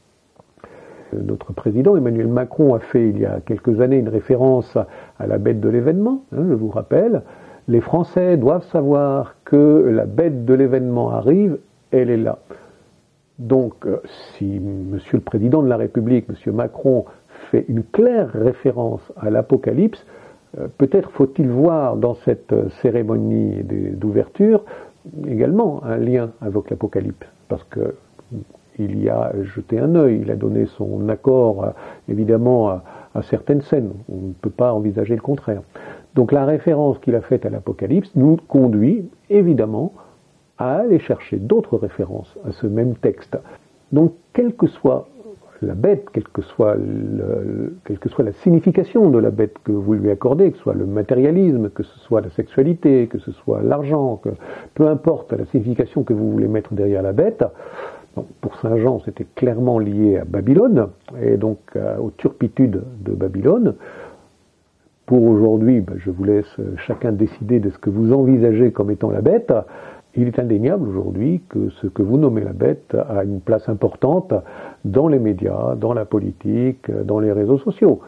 Speaker 1: Notre président Emmanuel Macron a fait il y a quelques années une référence à la bête de l'événement, hein, je vous rappelle. Les Français doivent savoir que la bête de l'événement arrive, elle est là. Donc, si Monsieur le Président de la République, Monsieur Macron, fait une claire référence à l'Apocalypse, euh, peut-être faut-il voir dans cette cérémonie d'ouverture également un lien avec l'Apocalypse, parce que il y a jeté un œil, il a donné son accord euh, évidemment à, à certaines scènes, on ne peut pas envisager le contraire. Donc la référence qu'il a faite à l'Apocalypse nous conduit évidemment à aller chercher d'autres références à ce même texte. Donc quelle que soit la bête, quelle que soit, le, quelle que soit la signification de la bête que vous lui accordez, que ce soit le matérialisme, que ce soit la sexualité, que ce soit l'argent, que peu importe la signification que vous voulez mettre derrière la bête, donc pour Saint Jean c'était clairement lié à Babylone, et donc euh, aux turpitudes de Babylone. Pour aujourd'hui, ben, je vous laisse chacun décider de ce que vous envisagez comme étant la bête. Il est indéniable aujourd'hui que ce que vous nommez la bête a une place importante dans les médias, dans la politique, dans les réseaux sociaux.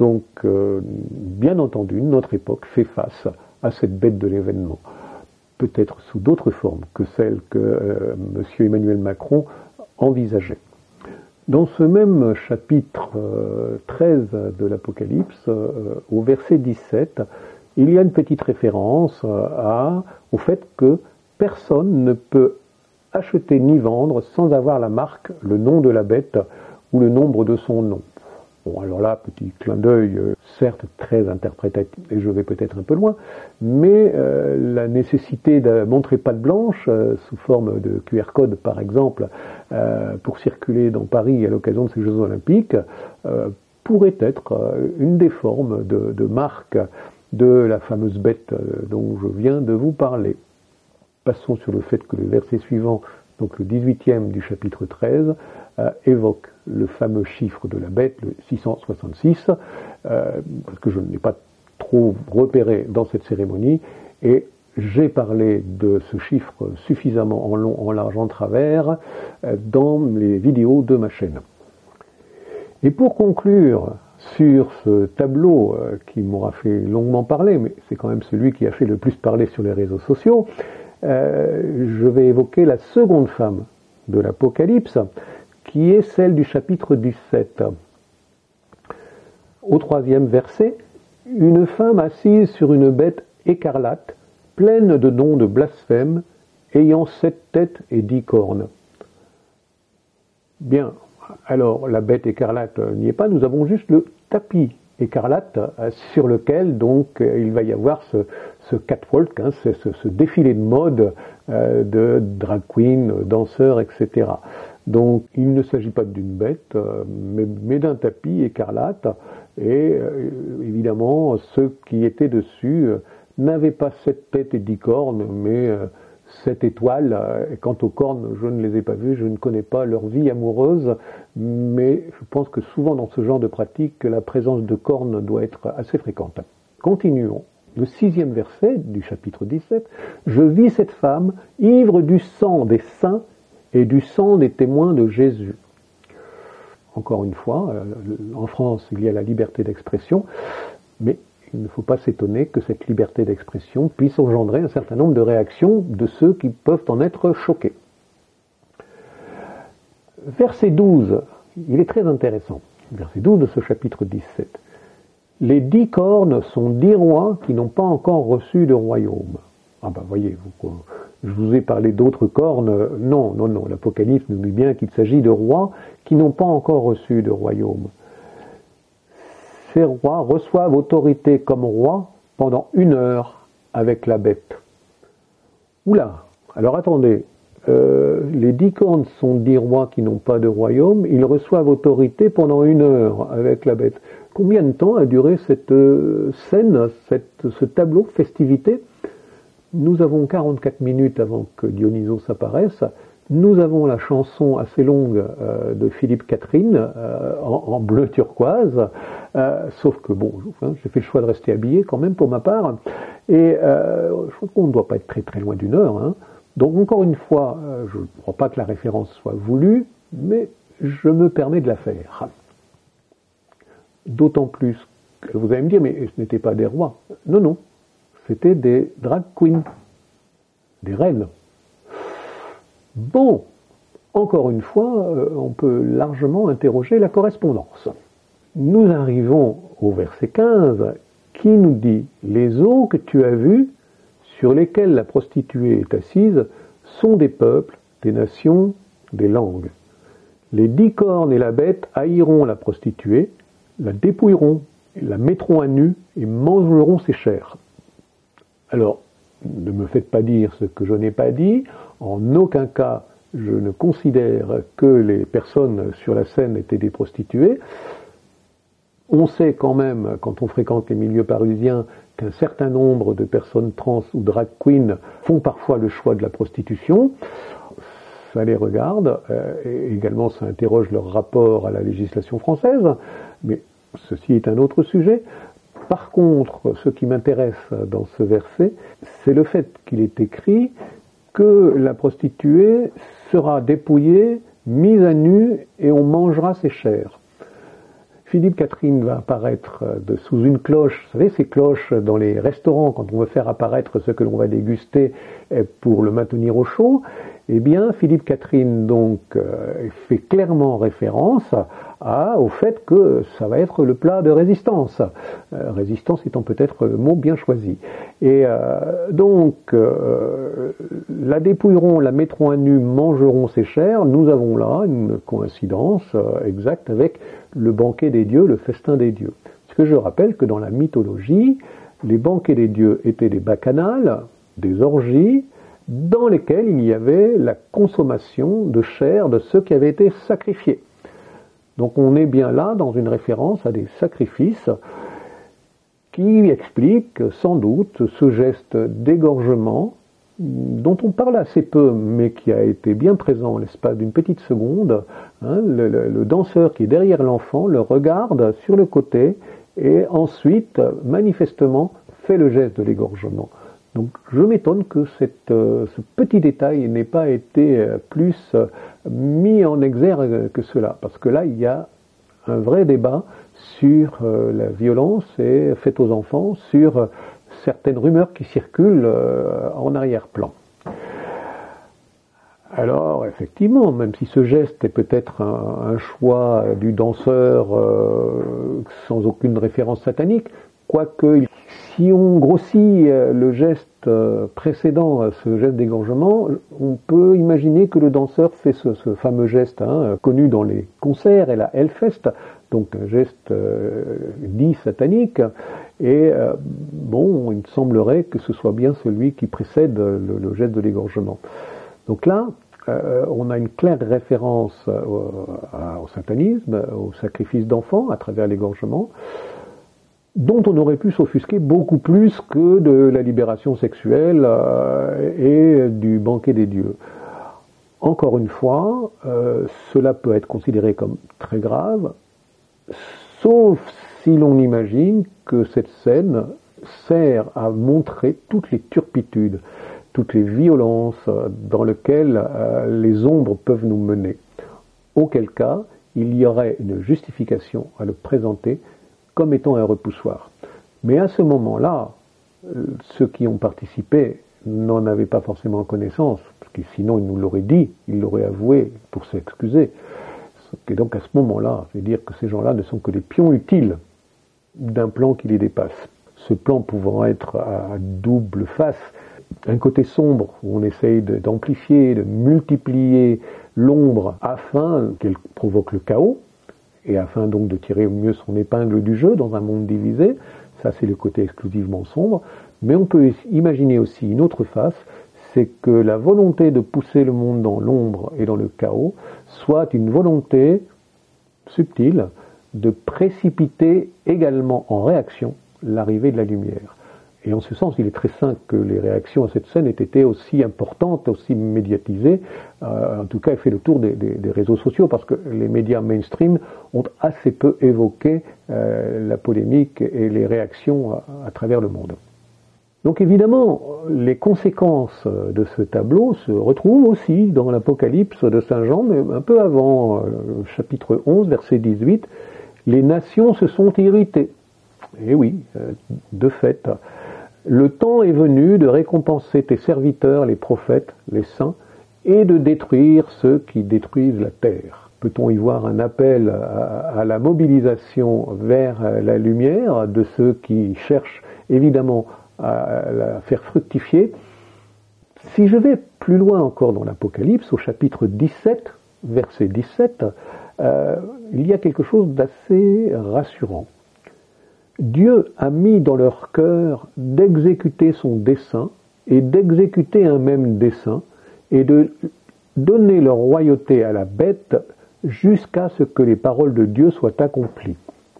Speaker 1: Donc, euh, bien entendu, notre époque fait face à cette bête de l'événement, peut-être sous d'autres formes que celles que euh, M. Emmanuel Macron envisageait. Dans ce même chapitre euh, treize de l'Apocalypse, euh, au verset dix-sept, il y a une petite référence à, au fait que personne ne peut acheter ni vendre sans avoir la marque, le nom de la bête ou le nombre de son nom. Bon, alors là, petit clin d'œil, euh, certes très interprétatif, et je vais peut-être un peu loin, mais euh, la nécessité de montrer patte blanche, euh, sous forme de Q R code par exemple, euh, pour circuler dans Paris à l'occasion de ces Jeux Olympiques, euh, pourrait être euh, une des formes de, de marque de la fameuse bête euh, dont je viens de vous parler. Passons sur le fait que le verset suivant, donc le dix-huitième du chapitre treize, euh, évoque le fameux chiffre de la bête, le six cent soixante-six, euh, parce que je ne l'ai pas trop repéré dans cette cérémonie, et j'ai parlé de ce chiffre suffisamment en long, en large, en travers, euh, dans les vidéos de ma chaîne. Et pour conclure sur ce tableau euh, qui m'aura fait longuement parler, mais c'est quand même celui qui a fait le plus parler sur les réseaux sociaux, euh, je vais évoquer la seconde femme de l'Apocalypse, qui est celle du chapitre dix-sept. Au troisième verset, une femme assise sur une bête écarlate, pleine de noms de blasphème, ayant sept têtes et dix cornes. Bien, alors la bête écarlate n'y est pas, nous avons juste le tapis écarlate sur lequel donc il va y avoir ce, ce catwalk, hein, ce, ce, ce défilé de mode euh, de drag queen, danseurs, et cetera. Donc il ne s'agit pas d'une bête, euh, mais, mais d'un tapis écarlate, et euh, évidemment ceux qui étaient dessus euh, n'avaient pas sept têtes et dix cornes, mais euh, sept étoiles. Et quant aux cornes, je ne les ai pas vues, je ne connais pas leur vie amoureuse, mais je pense que souvent dans ce genre de pratique, la présence de cornes doit être assez fréquente. Continuons. Le sixième verset du chapitre dix-sept, « Je vis cette femme, ivre du sang des saints et du sang des témoins de Jésus. » Encore une fois, en France, il y a la liberté d'expression, mais il ne faut pas s'étonner que cette liberté d'expression puisse engendrer un certain nombre de réactions de ceux qui peuvent en être choqués. Verset douze, il est très intéressant. Verset douze de ce chapitre dix-sept. Les dix cornes sont dix rois qui n'ont pas encore reçu de royaume. Ah ben voyez, vous, je vous ai parlé d'autres cornes. Non, non, non, l'Apocalypse nous dit bien qu'il s'agit de rois qui n'ont pas encore reçu de royaume. Ces rois reçoivent autorité comme rois pendant une heure avec la bête. Oula, alors attendez, euh, les dix cornes sont dix rois qui n'ont pas de royaume, ils reçoivent autorité pendant une heure avec la bête. Combien de temps a duré cette euh, scène, cette, ce tableau, festivité? Nous avons quarante-quatre minutes avant que Dionysos apparaisse. Nous avons la chanson assez longue euh, de Philippe Catherine euh, en, en bleu turquoise, euh, sauf que bon, hein, j'ai fait le choix de rester habillé quand même pour ma part, et euh, je crois qu'on ne doit pas être très très loin d'une heure. Hein. Donc encore une fois, euh, je ne crois pas que la référence soit voulue, mais je me permets de la faire. D'autant plus que vous allez me dire, mais ce n'étaient pas des rois. Non, non, c'était des drag queens, des reines. Bon, encore une fois, euh, on peut largement interroger la correspondance. Nous arrivons au verset quinze qui nous dit « Les eaux que tu as vues, sur lesquelles la prostituée est assise, sont des peuples, des nations, des langues. Les dix cornes et la bête haïront la prostituée, la dépouilleront, la mettront à nu et mangeront ses chairs. » Alors, ne me faites pas dire ce que je n'ai pas dit. En aucun cas, je ne considère que les personnes sur la scène étaient des prostituées. On sait quand même, quand on fréquente les milieux parisiens, qu'un certain nombre de personnes trans ou drag queens font parfois le choix de la prostitution. Ça les regarde, euh, et également ça interroge leur rapport à la législation française, mais ceci est un autre sujet. Par contre, ce qui m'intéresse dans ce verset, c'est le fait qu'il est écrit que la prostituée sera dépouillée, mise à nu, et on mangera ses chairs. Philippe Catherine va apparaître de, sous une cloche, vous savez ces cloches dans les restaurants quand on veut faire apparaître ce que l'on va déguster pour le maintenir au chaud. Eh bien, Philippe Catherine donc euh, fait clairement référence à, au fait que ça va être le plat de résistance. Euh, résistance étant peut-être le mot bien choisi. Et euh, donc, euh, la dépouilleront, la mettront à nu, mangeront ses chairs. Nous avons là une coïncidence euh, exacte avec le banquet des dieux, le festin des dieux. Parce que je rappelle que dans la mythologie, les banquets des dieux étaient des bacchanales, des orgies, dans lesquels il y avait la consommation de chair de ceux qui avaient été sacrifiés. Donc on est bien là dans une référence à des sacrifices qui expliquent sans doute ce geste d'égorgement dont on parle assez peu mais qui a été bien présent l'espace d'une petite seconde. Hein, le, le, le danseur qui est derrière l'enfant le regarde sur le côté et ensuite manifestement fait le geste de l'égorgement. Donc je m'étonne que cette, euh, ce petit détail n'ait pas été euh, plus euh, mis en exergue que cela, parce que là il y a un vrai débat sur euh, la violence et faite aux enfants, sur euh, certaines rumeurs qui circulent euh, en arrière-plan. Alors effectivement, même si ce geste est peut-être un, un choix du danseur euh, sans aucune référence satanique, quoique si on grossit le geste précédent, ce geste d'égorgement, on peut imaginer que le danseur fait ce, ce fameux geste hein, connu dans les concerts et la Hellfest, donc un geste euh, dit satanique, et euh, bon, il semblerait que ce soit bien celui qui précède le, le geste de l'égorgement. Donc là, euh, on a une claire référence au, au satanisme, au sacrifice d'enfants à travers l'égorgement, dont on aurait pu s'offusquer beaucoup plus que de la libération sexuelle euh, et du banquet des dieux. Encore une fois, euh, cela peut être considéré comme très grave, sauf si l'on imagine que cette scène sert à montrer toutes les turpitudes, toutes les violences dans lesquelles euh, les ombres peuvent nous mener. Auquel cas, il y aurait une justification à le présenter comme étant un repoussoir. Mais à ce moment-là, ceux qui ont participé n'en avaient pas forcément connaissance, parce que sinon ils nous l'auraient dit, ils l'auraient avoué pour s'excuser. Et donc à ce moment-là, je veux dire que ces gens-là ne sont que des pions utiles d'un plan qui les dépasse. Ce plan pouvant être à double face, un côté sombre où on essaye d'amplifier, de multiplier l'ombre afin qu'elle provoque le chaos, et afin donc de tirer au mieux son épingle du jeu dans un monde divisé, ça c'est le côté exclusivement sombre, mais on peut imaginer aussi une autre face, c'est que la volonté de pousser le monde dans l'ombre et dans le chaos soit une volonté subtile de précipiter également en réaction l'arrivée de la lumière. Et en ce sens, il est très sain que les réactions à cette scène aient été aussi importantes, aussi médiatisées. Euh, en tout cas, elle fait le tour des, des, des réseaux sociaux parce que les médias mainstream ont assez peu évoqué euh, la polémique et les réactions à, à travers le monde. Donc évidemment, les conséquences de ce tableau se retrouvent aussi dans l'Apocalypse de Saint Jean, mais un peu avant, euh, chapitre onze, verset dix-huit, « Les nations se sont irritées ». Et oui, euh, de fait, le temps est venu de récompenser tes serviteurs, les prophètes, les saints, et de détruire ceux qui détruisent la terre. Peut-on y voir un appel à, à la mobilisation vers la lumière de ceux qui cherchent évidemment à la faire fructifier? Si je vais plus loin encore dans l'Apocalypse, au chapitre dix-sept, verset dix-sept, euh, il y a quelque chose d'assez rassurant. Dieu a mis dans leur cœur d'exécuter son dessein et d'exécuter un même dessein et de donner leur royauté à la bête jusqu'à ce que les paroles de Dieu soient accomplies.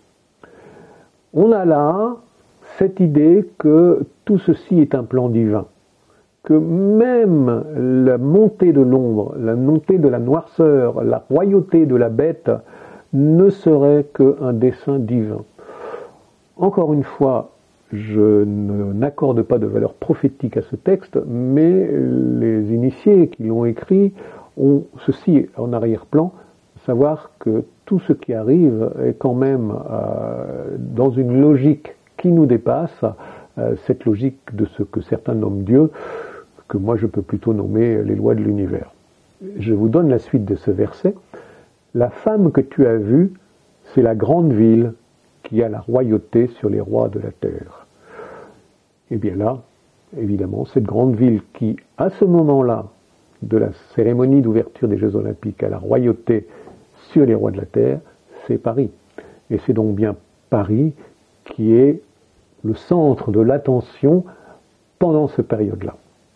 Speaker 1: On a là cette idée que tout ceci est un plan divin, que même la montée de l'ombre, la montée de la noirceur, la royauté de la bête ne serait qu'un dessein divin. Encore une fois, je n'accorde pas de valeur prophétique à ce texte, mais les initiés qui l'ont écrit ont ceci en arrière-plan, savoir que tout ce qui arrive est quand même euh, dans une logique qui nous dépasse, euh, cette logique de ce que certains nomment Dieu, que moi je peux plutôt nommer les lois de l'univers. Je vous donne la suite de ce verset. La femme que tu as vue, c'est la grande ville qui a la royauté sur les rois de la terre. Et bien là, évidemment, cette grande ville qui, à ce moment-là, de la cérémonie d'ouverture des Jeux Olympiques, a la royauté sur les rois de la terre, c'est Paris. Et c'est donc bien Paris qui est le centre de l'attention pendant cette période-là.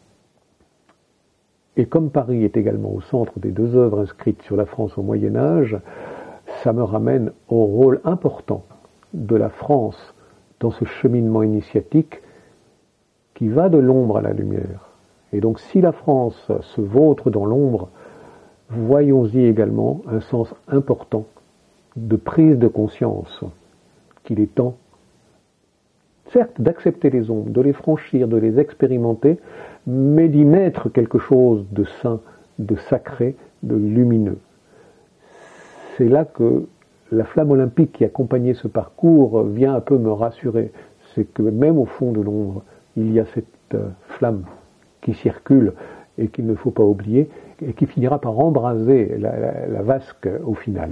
Speaker 1: Et comme Paris est également au centre des deux œuvres inscrites sur la France au Moyen-Âge, ça me ramène au rôle important de la France dans ce cheminement initiatique qui va de l'ombre à la lumière. Et donc si la France se vautre dans l'ombre, voyons-y également un sens important de prise de conscience qu'il est temps, certes, d'accepter les ombres, de les franchir, de les expérimenter, mais d'y mettre quelque chose de saint, de sacré, de lumineux. C'est là que la flamme olympique qui accompagnait ce parcours vient un peu me rassurer. C'est que même au fond de l'ombre, il y a cette flamme qui circule et qu'il ne faut pas oublier, et qui finira par embraser la, la, la vasque au final.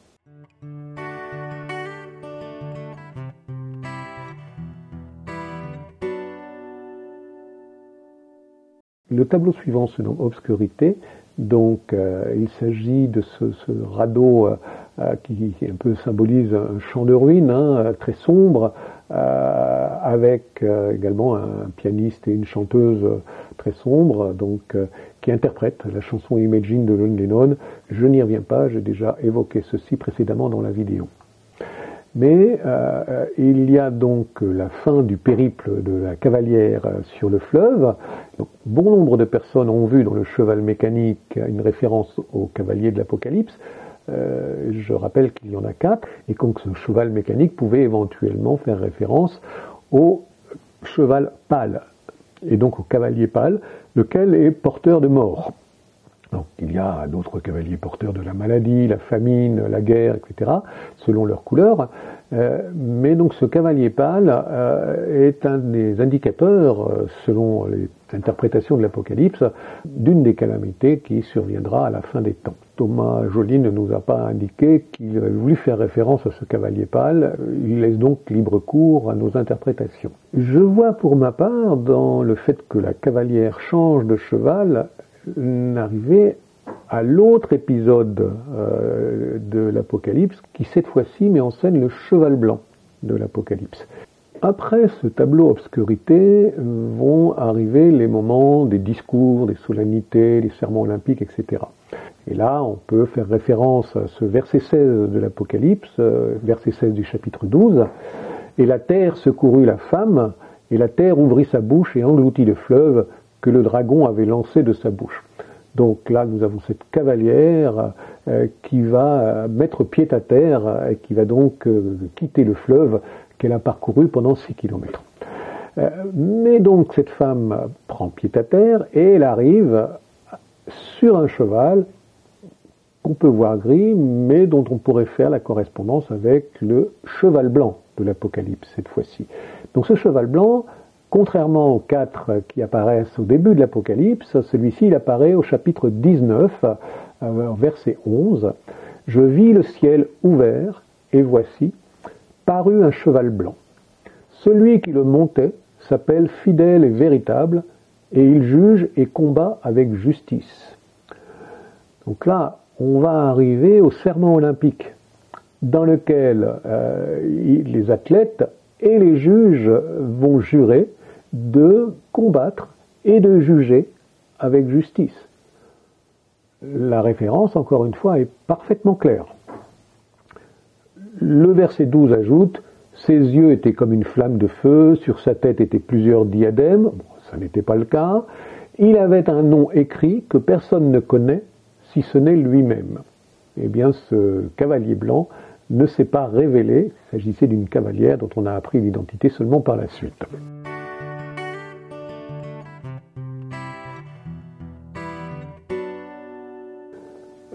Speaker 1: Le tableau suivant se nomme Obscurité. Donc euh, il s'agit de ce, ce radeau euh, qui, qui un peu symbolise un champ de ruines, hein, très sombre, euh, avec euh, également un pianiste et une chanteuse très sombre, donc euh, qui interprètent la chanson Imagine de John Lennon. Je n'y reviens pas, j'ai déjà évoqué ceci précédemment dans la vidéo. Mais euh, il y a donc la fin du périple de la cavalière sur le fleuve. Donc, bon nombre de personnes ont vu dans le cheval mécanique une référence au cavalier de l'Apocalypse. Euh, je rappelle qu'il y en a quatre, et donc ce cheval mécanique pouvait éventuellement faire référence au cheval pâle, et donc au cavalier pâle, lequel est porteur de mort. Donc, il y a d'autres cavaliers porteurs de la maladie, la famine, la guerre, et cetera, selon leur couleur. Euh, mais donc ce cavalier pâle euh, est un des indicateurs, euh, selon les interprétations de l'Apocalypse, d'une des calamités qui surviendra à la fin des temps. Thomas Joly ne nous a pas indiqué qu'il avait voulu faire référence à ce cavalier pâle, il laisse donc libre cours à nos interprétations. Je vois pour ma part, dans le fait que la cavalière change de cheval, n'arriver à l'autre épisode euh, de l'Apocalypse, qui cette fois-ci met en scène le cheval blanc de l'Apocalypse. Après ce tableau obscurité vont arriver les moments des discours, des solennités, des sermons olympiques, et cetera. Et là, on peut faire référence à ce verset seize de l'Apocalypse, euh, verset seize du chapitre douze. « Et la terre secourut la femme, et la terre ouvrit sa bouche et engloutit le fleuve que le dragon avait lancé de sa bouche. » Donc là, nous avons cette cavalière euh, qui va mettre pied à terre euh, et qui va donc euh, quitter le fleuve qu'elle a parcouru pendant six kilomètres. Euh, mais donc cette femme prend pied à terre et elle arrive sur un cheval qu'on peut voir gris, mais dont on pourrait faire la correspondance avec le cheval blanc de l'Apocalypse cette fois-ci. Donc ce cheval blanc, contrairement aux quatre qui apparaissent au début de l'Apocalypse, celui-ci il apparaît au chapitre dix-neuf, euh, verset onze. « Je vis le ciel ouvert, et voici, parut un cheval blanc. Celui qui le montait s'appelle fidèle et véritable, et il juge et combat avec justice. » Donc là, on va arriver au serment olympique, dans lequel euh, les athlètes et les juges vont jurer de combattre et de juger avec justice. La référence, encore une fois, est parfaitement claire. Le verset douze ajoute « Ses yeux étaient comme une flamme de feu, sur sa tête étaient plusieurs diadèmes. » Bon, ça n'était pas le cas. Il avait un nom écrit que personne ne connaît, si ce n'est lui-même. Eh bien, ce cavalier blanc ne s'est pas révélé. Il s'agissait d'une cavalière dont on a appris l'identité seulement par la suite.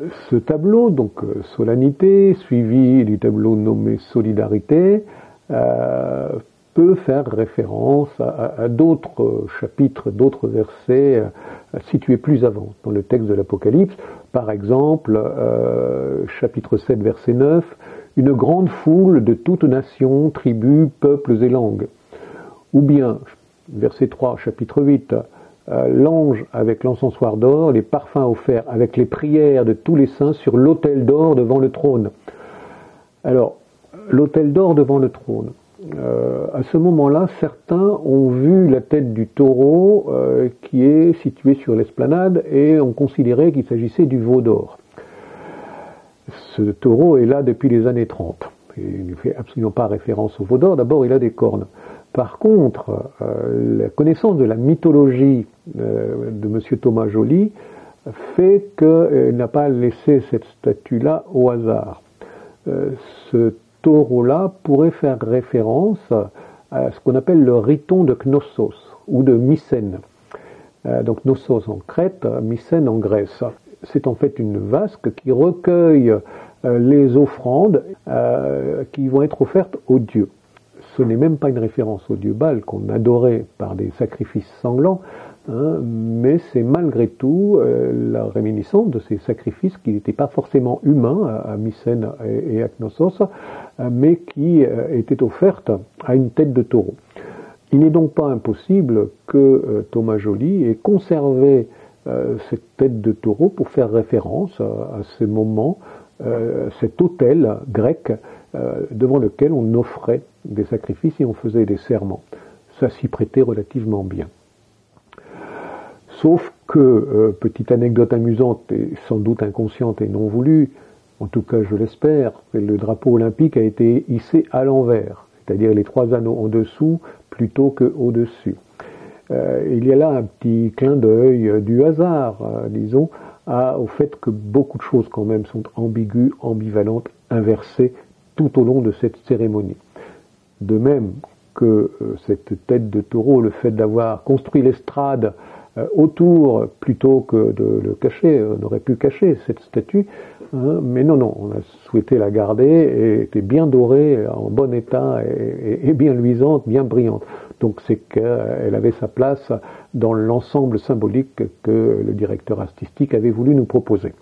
Speaker 1: Ce tableau, donc euh, solennité, suivi du tableau nommé solidarité, euh, peut faire référence à, à, à d'autres chapitres, d'autres versets euh, situés plus avant dans le texte de l'Apocalypse. Par exemple, euh, chapitre sept, verset neuf, une grande foule de toutes nations, tribus, peuples et langues. Ou bien, verset trois, chapitre huit, euh, l'ange avec l'encensoir d'or, les parfums offerts avec les prières de tous les saints sur l'autel d'or devant le trône. Alors, l'autel d'or devant le trône. Euh, à ce moment-là, certains ont vu la tête du taureau euh, qui est située sur l'esplanade et ont considéré qu'il s'agissait du veau d'or. Ce taureau est là depuis les années trente. Il ne fait absolument pas référence au veau d'or. D'abord, il a des cornes. Par contre, euh, la connaissance de la mythologie euh, de M. Thomas Joly fait qu'il euh, n'a pas laissé cette statue-là au hasard. Euh, ce taureau-là pourrait faire référence à ce qu'on appelle le riton de Knossos ou de Mycène. Euh, donc Knossos en Crète, Mycène en Grèce. C'est en fait une vasque qui recueille euh, les offrandes euh, qui vont être offertes aux dieux. Ce n'est même pas une référence au dieu Baal qu'on adorait par des sacrifices sanglants, hein, mais c'est malgré tout euh, la réminiscence de ces sacrifices qui n'étaient pas forcément humains à, à Mycène et, et à Knossos, euh, mais qui euh, étaient offertes à une tête de taureau. Il n'est donc pas impossible que euh, Thomas Joly ait conservé euh, cette tête de taureau pour faire référence à, à ces moments, euh, cet autel grec euh, devant lequel on offrait des sacrifices et on faisait des serments. Ça s'y prêtait relativement bien. Sauf que, euh, petite anecdote amusante et sans doute inconsciente et non voulue, en tout cas je l'espère, le drapeau olympique a été hissé à l'envers, c'est-à-dire les trois anneaux en dessous plutôt qu'au-dessus. Euh, il y a là un petit clin d'œil euh, du hasard, euh, disons, à, au fait que beaucoup de choses quand même sont ambiguës, ambivalentes, inversées tout au long de cette cérémonie. De même que euh, cette tête de taureau, le fait d'avoir construit l'estrade euh, autour plutôt que de le cacher, on aurait pu cacher cette statue, hein, mais non, non, on a souhaité la garder et était bien dorée, en bon état et, et, et bien luisante, bien brillante. Donc c'est qu'elle avait sa place dans l'ensemble symbolique que le directeur artistique avait voulu nous proposer.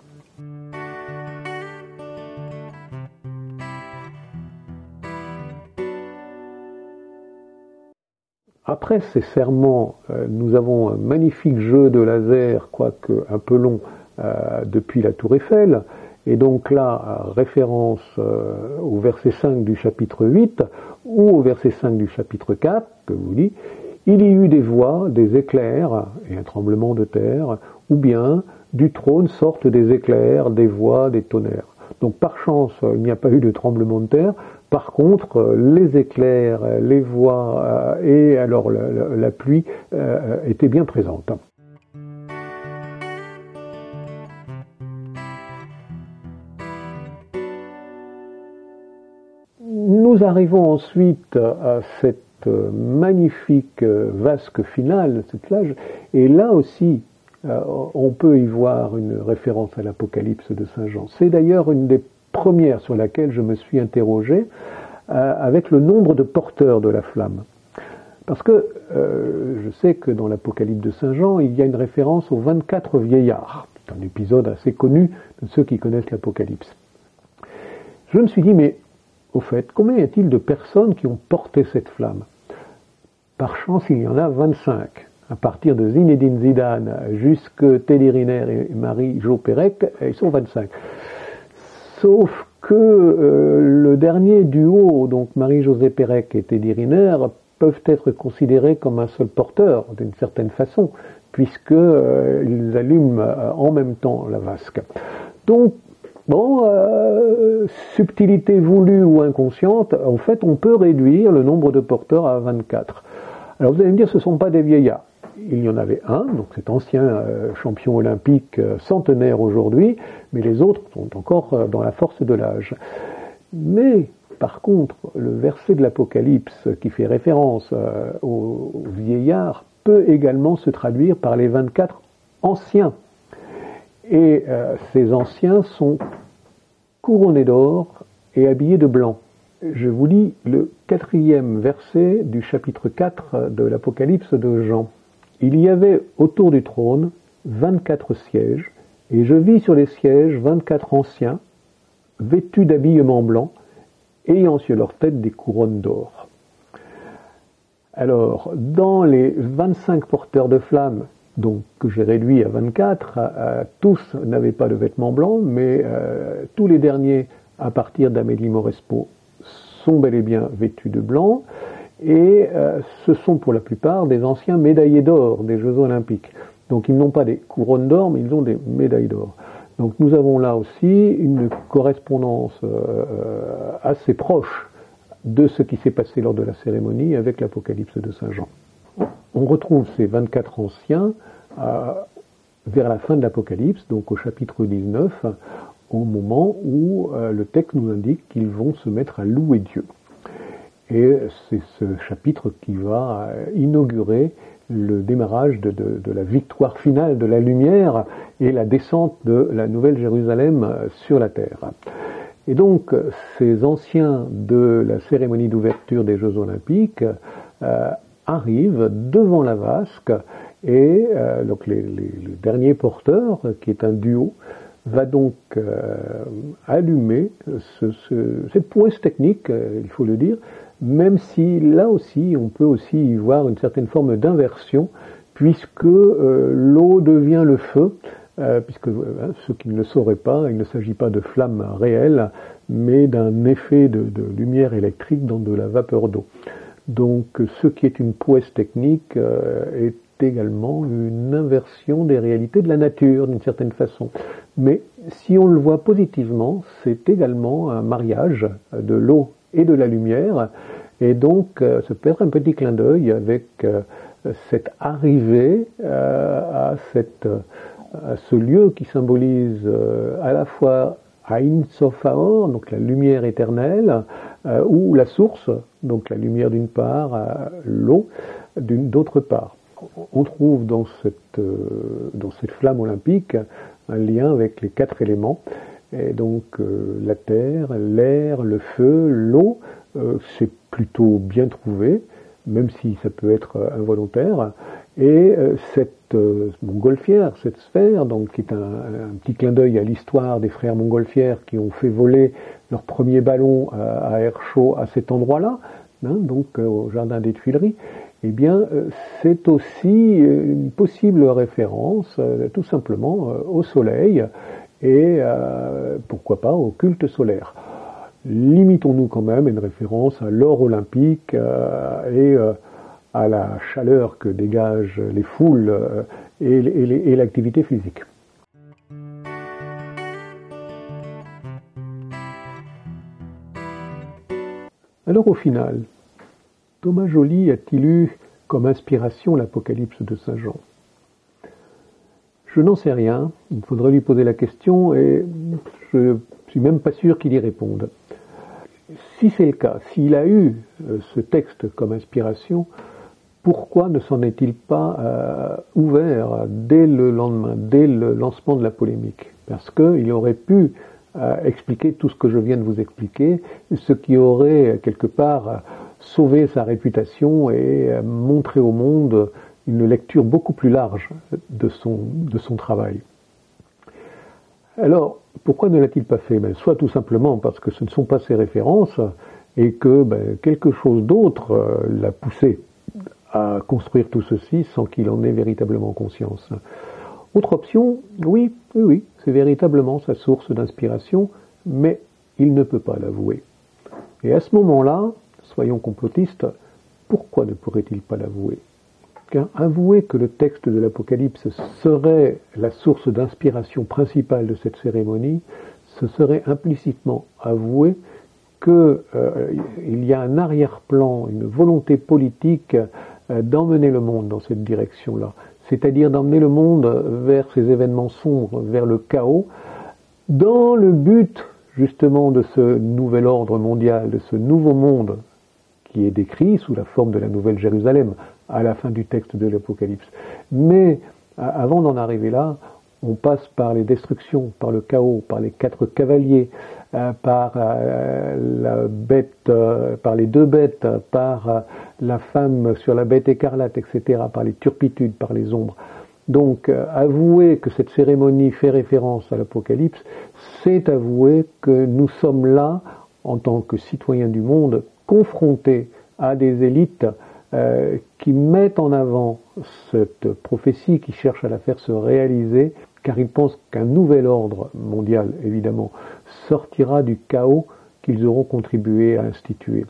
Speaker 1: Après ces serments, nous avons un magnifique jeu de laser, quoique un peu long, euh, depuis la Tour Eiffel. Et donc là, référence euh, au verset cinq du chapitre huit ou au verset cinq du chapitre quatre, que vous dit, il y eut des voix, des éclairs et un tremblement de terre, ou bien du trône sortent des éclairs, des voix, des tonnerres. Donc par chance, il n'y a pas eu de tremblement de terre. Par contre, les éclairs, les voix et alors la, la, la pluie euh, étaient bien présentes. Nous arrivons ensuite à cette magnifique vasque finale, cette plage, et là aussi, on peut y voir une référence à l'Apocalypse de Saint Jean. C'est d'ailleurs une des premières sur laquelle je me suis interrogé, euh, avec le nombre de porteurs de la flamme. Parce que euh, je sais que dans l'Apocalypse de Saint Jean, il y a une référence aux vingt-quatre vieillards. C'est un épisode assez connu de ceux qui connaissent l'Apocalypse. Je me suis dit, mais au fait, combien y a-t-il de personnes qui ont porté cette flamme? Par chance, il y en a vingt-cinq. À partir de Zinedine Zidane jusque Teddy Riner et Marie-Jo Pérec, ils sont vingt-cinq. Sauf que euh, le dernier duo, donc Marie-Josée Pérec et Teddy Riner, peuvent être considérés comme un seul porteur, d'une certaine façon, puisqu'ils euh, allument euh, en même temps la vasque. Donc, bon, euh, subtilité voulue ou inconsciente, en fait, on peut réduire le nombre de porteurs à vingt-quatre. Alors vous allez me dire, ce ne sont pas des vieillards. Il y en avait un, donc cet ancien euh, champion olympique euh, centenaire aujourd'hui, mais les autres sont encore euh, dans la force de l'âge. Mais, par contre, le verset de l'Apocalypse qui fait référence euh, aux, aux vieillards peut également se traduire par les vingt-quatre anciens. Et euh, ces anciens sont couronnés d'or et habillés de blanc. Je vous lis le quatrième verset du chapitre quatre de l'Apocalypse de Jean. Il y avait autour du trône vingt-quatre sièges, et je vis sur les sièges vingt-quatre anciens, vêtus d'habillements blancs, ayant sur leur tête des couronnes d'or. Alors, dans les vingt-cinq porteurs de flammes, donc que j'ai réduit à vingt-quatre, euh, tous n'avaient pas de vêtements blancs, mais euh, tous les derniers, à partir d'Amélie Maurespo, sont bel et bien vêtus de blanc, et euh, ce sont pour la plupart des anciens médaillés d'or des Jeux Olympiques. Donc ils n'ont pas des couronnes d'or, mais ils ont des médailles d'or. Donc nous avons là aussi une correspondance euh, assez proche de ce qui s'est passé lors de la cérémonie avec l'Apocalypse de Saint Jean. On retrouve ces vingt-quatre anciens euh, vers la fin de l'Apocalypse, donc au chapitre dix-neuf, au moment où euh, le texte nous indique qu'ils vont se mettre à louer Dieu. Et c'est ce chapitre qui va inaugurer le démarrage de, de, de la victoire finale de la lumière et la descente de la Nouvelle Jérusalem sur la terre. Et donc, ces anciens de la cérémonie d'ouverture des Jeux Olympiques euh, arrivent devant la vasque et euh, donc les, les, les derniers porteurs, qui est un duo, va donc euh, allumer ce, ce, cette prouesse technique, euh, il faut le dire, même si là aussi on peut aussi y voir une certaine forme d'inversion, puisque euh, l'eau devient le feu, euh, puisque euh, ceux qui ne le sauraient pas, il ne s'agit pas de flammes réelles, mais d'un effet de, de lumière électrique dans de la vapeur d'eau. Donc ce qui est une prouesse technique euh, est également une inversion des réalités de la nature, d'une certaine façon. Mais si on le voit positivement, c'est également un mariage de l'eau et de la lumière, et donc euh, ça peut être un petit clin d'œil avec euh, cette arrivée euh, à, cette, à ce lieu qui symbolise euh, à la fois Ein Sof Haor, donc la lumière éternelle, euh, ou la source, donc la lumière d'une part, euh, l'eau d'autre part. On trouve dans cette, euh, dans cette flamme olympique un lien avec les quatre éléments, et donc euh, la terre, l'air, le feu, l'eau, euh, c'est plutôt bien trouvé, même si ça peut être involontaire, et euh, cette euh, montgolfière, cette sphère, donc qui est un, un petit clin d'œil à l'histoire des frères montgolfières qui ont fait voler leur premier ballon à, à air chaud à cet endroit-là, hein, donc euh, au jardin des Tuileries, eh bien, c'est aussi une possible référence, euh, tout simplement, euh, au soleil et, euh, pourquoi pas, au culte solaire. Limitons-nous quand même à une référence à l'or olympique euh, et euh, à la chaleur que dégagent les foules euh, et, et, et l'activité physique. Alors au final, Thomas Joly a-t-il eu comme inspiration l'Apocalypse de Saint Jean? Je n'en sais rien, il faudrait lui poser la question et je suis même pas sûr qu'il y réponde. Si c'est le cas, s'il a eu ce texte comme inspiration, pourquoi ne s'en est-il pas euh, ouvert dès le lendemain, dès le lancement de la polémique? Parce qu'il aurait pu euh, expliquer tout ce que je viens de vous expliquer, ce qui aurait quelque part sauver sa réputation et montrer au monde une lecture beaucoup plus large de son, de son travail. Alors, pourquoi ne l'a-t-il pas fait? Ben, soit tout simplement parce que ce ne sont pas ses références et que ben, quelque chose d'autre euh, l'a poussé à construire tout ceci sans qu'il en ait véritablement conscience. Autre option, oui, oui, oui, c'est véritablement sa source d'inspiration, mais il ne peut pas l'avouer. Et à ce moment-là, soyons complotistes, pourquoi ne pourrait-il pas l'avouer? Car avouer que le texte de l'Apocalypse serait la source d'inspiration principale de cette cérémonie, ce serait implicitement avouer qu'il euh, y a un arrière-plan, une volonté politique euh, d'emmener le monde dans cette direction-là, c'est-à-dire d'emmener le monde vers ces événements sombres, vers le chaos, dans le but justement de ce nouvel ordre mondial, de ce nouveau monde qui est décrit sous la forme de la Nouvelle Jérusalem à la fin du texte de l'Apocalypse. Mais avant d'en arriver là, on passe par les destructions, par le chaos, par les quatre cavaliers, euh, par euh, la bête, euh, par les deux bêtes, par euh, la femme sur la bête écarlate, et cetera, par les turpitudes, par les ombres. Donc, euh, avouer que cette cérémonie fait référence à l'Apocalypse, c'est avouer que nous sommes là, en tant que citoyens du monde, confrontés à des élites euh, qui mettent en avant cette prophétie, qui cherchent à la faire se réaliser, car ils pensent qu'un nouvel ordre mondial, évidemment, sortira du chaos qu'ils auront contribué à instituer.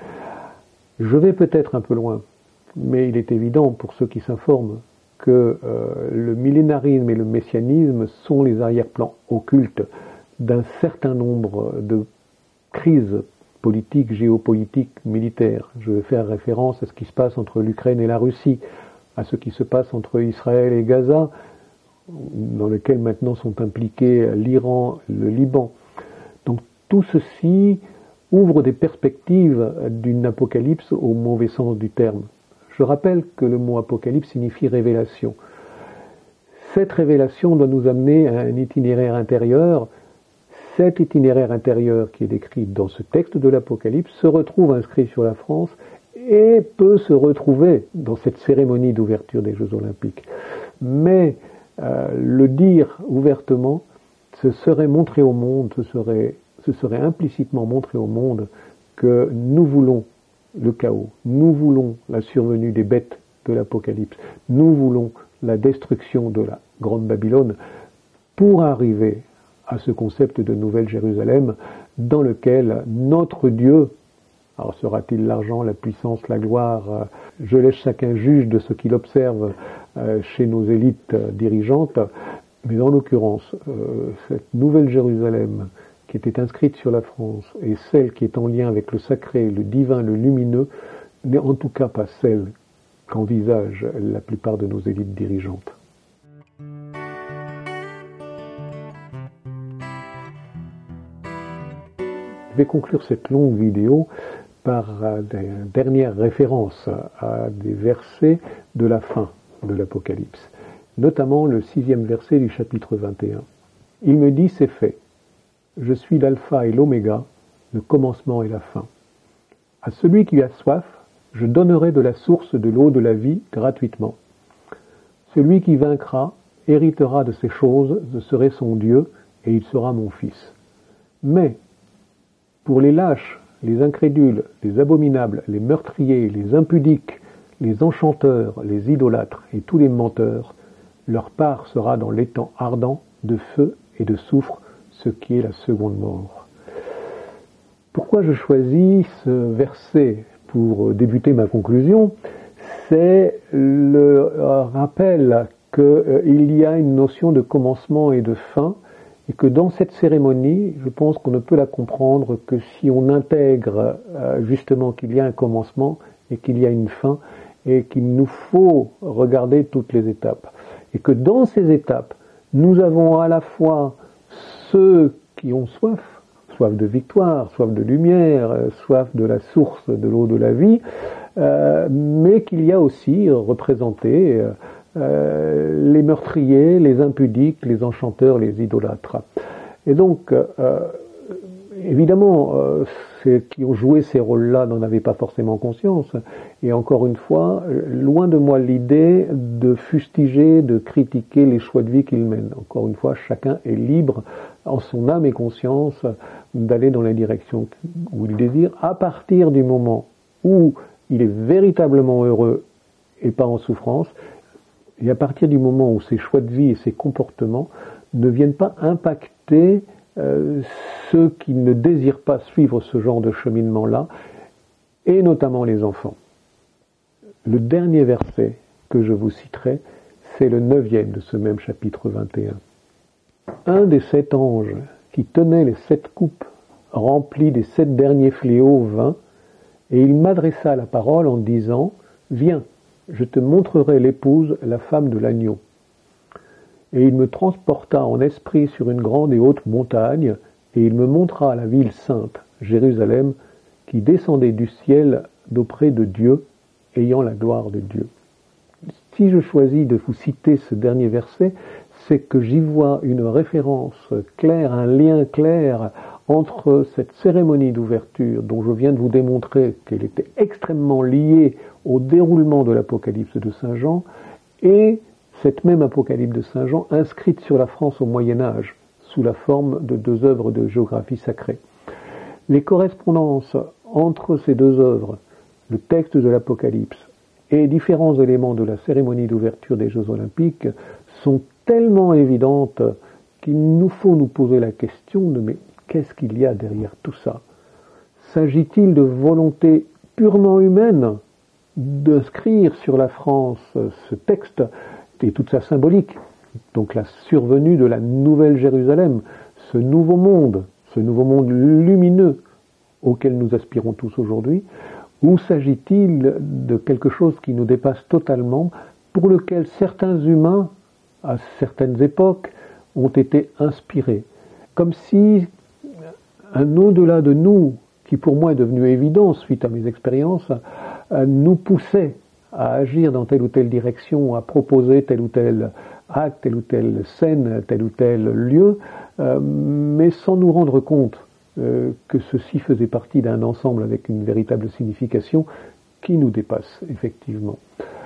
Speaker 1: Je vais peut-être un peu loin, mais il est évident pour ceux qui s'informent que euh, le millénarisme et le messianisme sont les arrière-plans occultes d'un certain nombre de crises politiques, géopolitiques, militaires. Je vais faire référence à ce qui se passe entre l'Ukraine et la Russie, à ce qui se passe entre Israël et Gaza, dans lequel maintenant sont impliqués l'Iran, le Liban. Donc tout ceci ouvre des perspectives d'une apocalypse au mauvais sens du terme. Je rappelle que le mot apocalypse signifie révélation. Cette révélation doit nous amener à un itinéraire intérieur. Cet itinéraire intérieur qui est décrit dans ce texte de l'Apocalypse se retrouve inscrit sur la France et peut se retrouver dans cette cérémonie d'ouverture des Jeux Olympiques. Mais euh, le dire ouvertement, ce serait montrer au monde, ce serait, ce serait implicitement montrer au monde que nous voulons le chaos, nous voulons la survenue des bêtes de l'Apocalypse, nous voulons la destruction de la Grande Babylone pour arriver à ce concept de Nouvelle Jérusalem dans lequel notre Dieu, alors sera-t-il l'argent, la puissance, la gloire, je laisse chacun juge de ce qu'il observe chez nos élites dirigeantes, mais en l'occurrence, cette Nouvelle Jérusalem qui était inscrite sur la France et celle qui est en lien avec le sacré, le divin, le lumineux, n'est en tout cas pas celle qu'envisagent la plupart de nos élites dirigeantes. Je vais conclure cette longue vidéo par des dernières références à des versets de la fin de l'Apocalypse, notamment le sixième verset du chapitre vingt et un. Il me dit, c'est fait. Je suis l'alpha et l'oméga, le commencement et la fin. À celui qui a soif, je donnerai de la source de l'eau de la vie gratuitement. Celui qui vaincra héritera de ces choses, je serai son Dieu, et il sera mon fils. Mais, pour les lâches, les incrédules, les abominables, les meurtriers, les impudiques, les enchanteurs, les idolâtres et tous les menteurs, leur part sera dans l'étang ardent de feu et de soufre, ce qui est la seconde mort. Pourquoi je choisis ce verset pour débuter ma conclusion? C'est le rappel qu'il y a une notion de commencement et de fin, et que dans cette cérémonie, je pense qu'on ne peut la comprendre que si on intègre justement qu'il y a un commencement et qu'il y a une fin, et qu'il nous faut regarder toutes les étapes. Et que dans ces étapes, nous avons à la fois ceux qui ont soif, soif de victoire, soif de lumière, soif de la source de l'eau de la vie, euh, mais qu'il y a aussi représenté euh, les meurtriers, les impudiques, les enchanteurs, les idolâtres. Et donc, euh, évidemment, euh, ceux qui ont joué ces rôles-là n'en avaient pas forcément conscience. Et encore une fois, loin de moi l'idée de fustiger, de critiquer les choix de vie qu'ils mènent. Encore une fois, chacun est libre, en son âme et conscience, d'aller dans la direction où il désire, à partir du moment où il est véritablement heureux et pas en souffrance, et à partir du moment où ses choix de vie et ses comportements ne viennent pas impacter euh, ceux qui ne désirent pas suivre ce genre de cheminement-là, et notamment les enfants. Le dernier verset que je vous citerai, c'est le neuvième de ce même chapitre vingt et un. Un des sept anges qui tenait les sept coupes remplies des sept derniers fléaux vint, et il m'adressa la parole en disant « Viens, je te montrerai l'épouse, la femme de l'agneau. » Et il me transporta en esprit sur une grande et haute montagne, et il me montra la ville sainte, Jérusalem, qui descendait du ciel d'auprès de Dieu, ayant la gloire de Dieu. Si je choisis de vous citer ce dernier verset, c'est que j'y vois une référence claire, un lien clair entre cette cérémonie d'ouverture dont je viens de vous démontrer qu'elle était extrêmement liée au déroulement de l'Apocalypse de Saint Jean et cette même Apocalypse de Saint Jean inscrite sur la France au Moyen Âge sous la forme de deux œuvres de géographie sacrée. Les correspondances entre ces deux œuvres, le texte de l'Apocalypse et différents éléments de la cérémonie d'ouverture des Jeux Olympiques sont tellement évidentes qu'il nous faut nous poser la question de mais qu'est-ce qu'il y a derrière tout ça? S'agit-il de volonté purement humaine d'inscrire sur la France ce texte et toute sa symbolique, donc la survenue de la Nouvelle Jérusalem, ce nouveau monde, ce nouveau monde lumineux auquel nous aspirons tous aujourd'hui, ou s'agit-il de quelque chose qui nous dépasse totalement, pour lequel certains humains, à certaines époques, ont été inspirés, comme si un au-delà de nous, qui pour moi est devenu évident suite à mes expériences, nous poussait à agir dans telle ou telle direction, à proposer tel ou tel acte, telle ou telle scène, tel ou tel lieu, euh, mais sans nous rendre compte euh, que ceci faisait partie d'un ensemble avec une véritable signification qui nous dépasse, effectivement.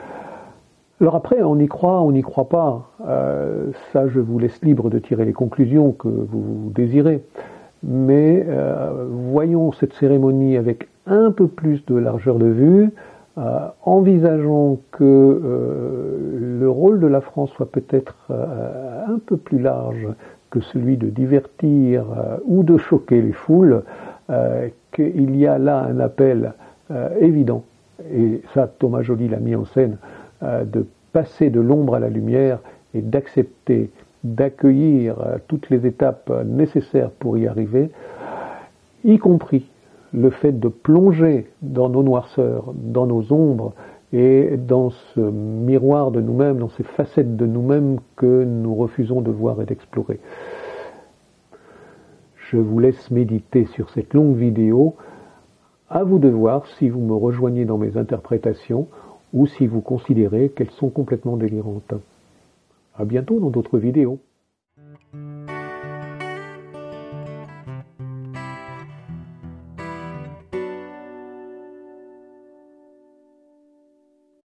Speaker 1: Alors après, on y croit, on n'y croit pas, euh, ça je vous laisse libre de tirer les conclusions que vous désirez, mais euh, voyons cette cérémonie avec un peu plus de largeur de vue, Euh, envisageons que euh, le rôle de la France soit peut-être euh, un peu plus large que celui de divertir euh, ou de choquer les foules, euh, qu'il y a là un appel euh, évident, et ça Thomas Joly l'a mis en scène, euh, de passer de l'ombre à la lumière et d'accepter, d'accueillir euh, toutes les étapes nécessaires pour y arriver, y compris le fait de plonger dans nos noirceurs, dans nos ombres et dans ce miroir de nous-mêmes, dans ces facettes de nous-mêmes que nous refusons de voir et d'explorer. Je vous laisse méditer sur cette longue vidéo. À vous de voir si vous me rejoignez dans mes interprétations ou si vous considérez qu'elles sont complètement délirantes. À bientôt dans d'autres vidéos.